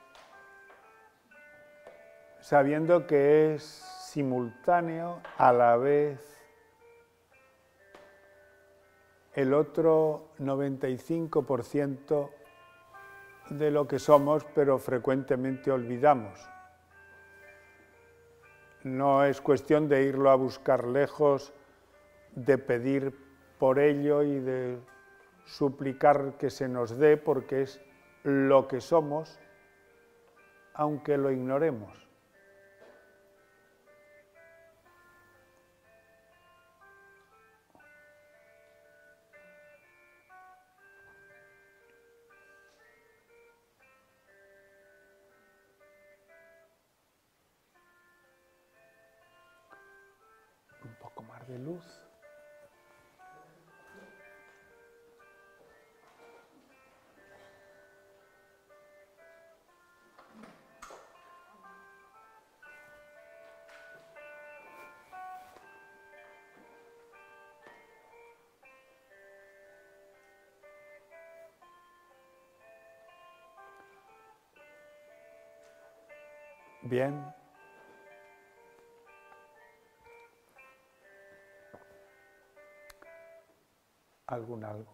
B: sabiendo que es simultáneo a la vez el otro noventa y cinco por ciento de lo que somos, pero frecuentemente olvidamos. No es cuestión de irlo a buscar lejos, de pedir por ello y de suplicar que se nos dé, porque es lo que somos, aunque lo ignoremos. Un poco más de luz. Bien. ¿Algún algo?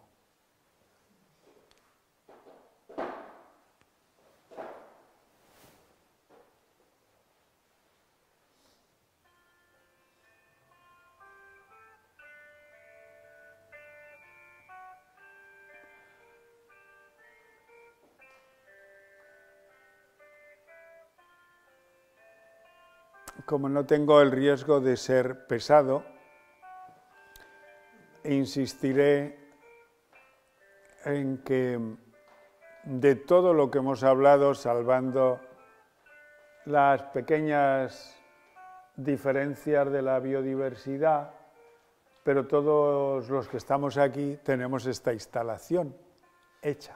B: Como no tengo el riesgo de ser pesado, insistiré en que de todo lo que hemos hablado, salvando las pequeñas diferencias de la biodiversidad, pero todos los que estamos aquí tenemos esta instalación hecha.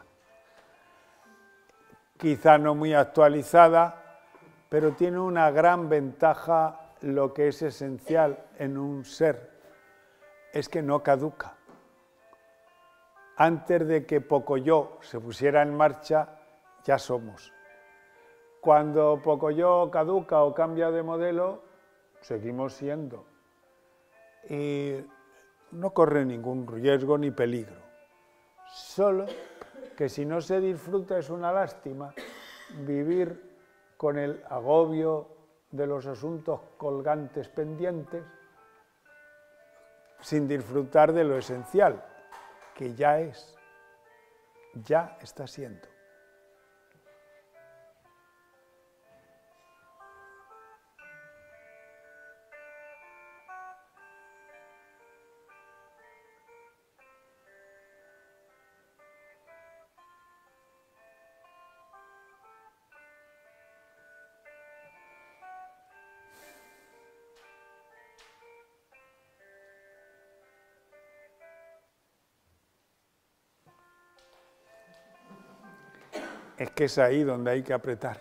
B: Quizá no muy actualizada, pero tiene una gran ventaja, lo que es esencial en un ser, es que no caduca. Antes de que Pocoyo se pusiera en marcha, ya somos. Cuando Pocoyo caduca o cambia de modelo, seguimos siendo. Y no corre ningún riesgo ni peligro. Solo que si no se disfruta es una lástima vivir con el agobio de los asuntos colgantes pendientes, sin disfrutar de lo esencial, que ya es, ya está siendo. Es que es ahí donde hay que apretar.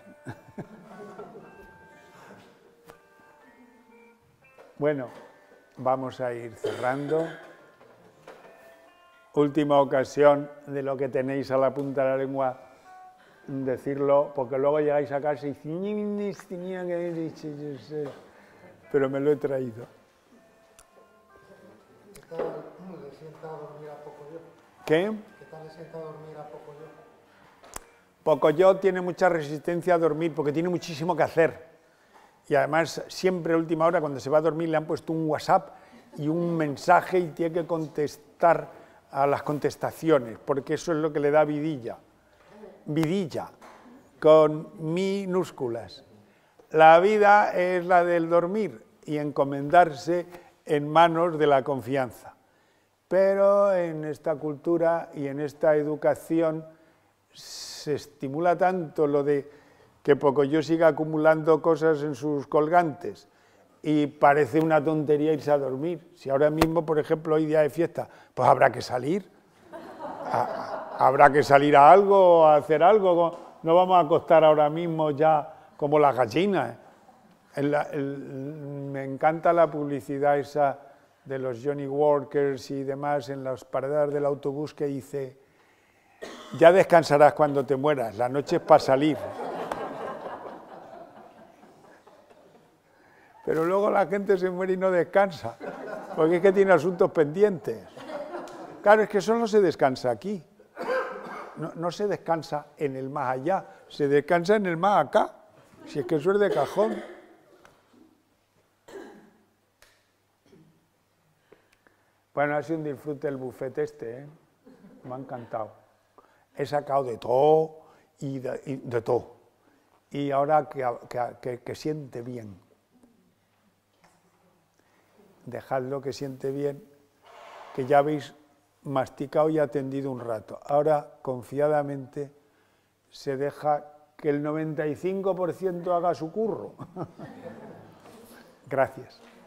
B: Bueno, vamos a ir cerrando. Última ocasión de lo que tenéis a la punta de la lengua, decirlo, porque luego llegáis a casa y dices, pero me lo he traído.
E: ¿Qué tal le sienta a dormir a Pocoyo?
B: ¿Qué?
E: ¿Qué tal le sienta a dormir a Pocoyo?
B: Pocoyo tiene mucha resistencia a dormir porque tiene muchísimo que hacer. Y además, siempre a última hora, cuando se va a dormir, le han puesto un WhatsApp y un mensaje y tiene que contestar a las contestaciones, porque eso es lo que le da vidilla. Vidilla, con minúsculas. La vida es la del dormir y encomendarse en manos de la confianza. Pero en esta cultura y en esta educación se estimula tanto lo de que Pocoyo siga acumulando cosas en sus colgantes y parece una tontería irse a dormir. Si ahora mismo, por ejemplo, hoy día de fiesta, pues habrá que salir. A, habrá que salir a algo, a hacer algo. No vamos a acostar ahora mismo ya como las gallinas. El, el, me encanta la publicidad esa de los Johnny Walkers y demás en las paradas del autobús que dice: ya descansarás cuando te mueras, la noche es para salir. Pero luego la gente se muere y no descansa, porque es que tiene asuntos pendientes. Claro, es que solo se descansa aquí. no, no se descansa en el más allá, se descansa en el más acá, si es que eso es de cajón. Bueno, ha sido un disfrute el buffet este, ¿eh? Me ha encantado. He sacado de todo y de, y de todo. Y ahora que, que, que, que siente bien. Dejadlo que siente bien, que ya habéis masticado y atendido un rato. Ahora, confiadamente, se deja que el noventa y cinco por ciento haga su curro. Gracias.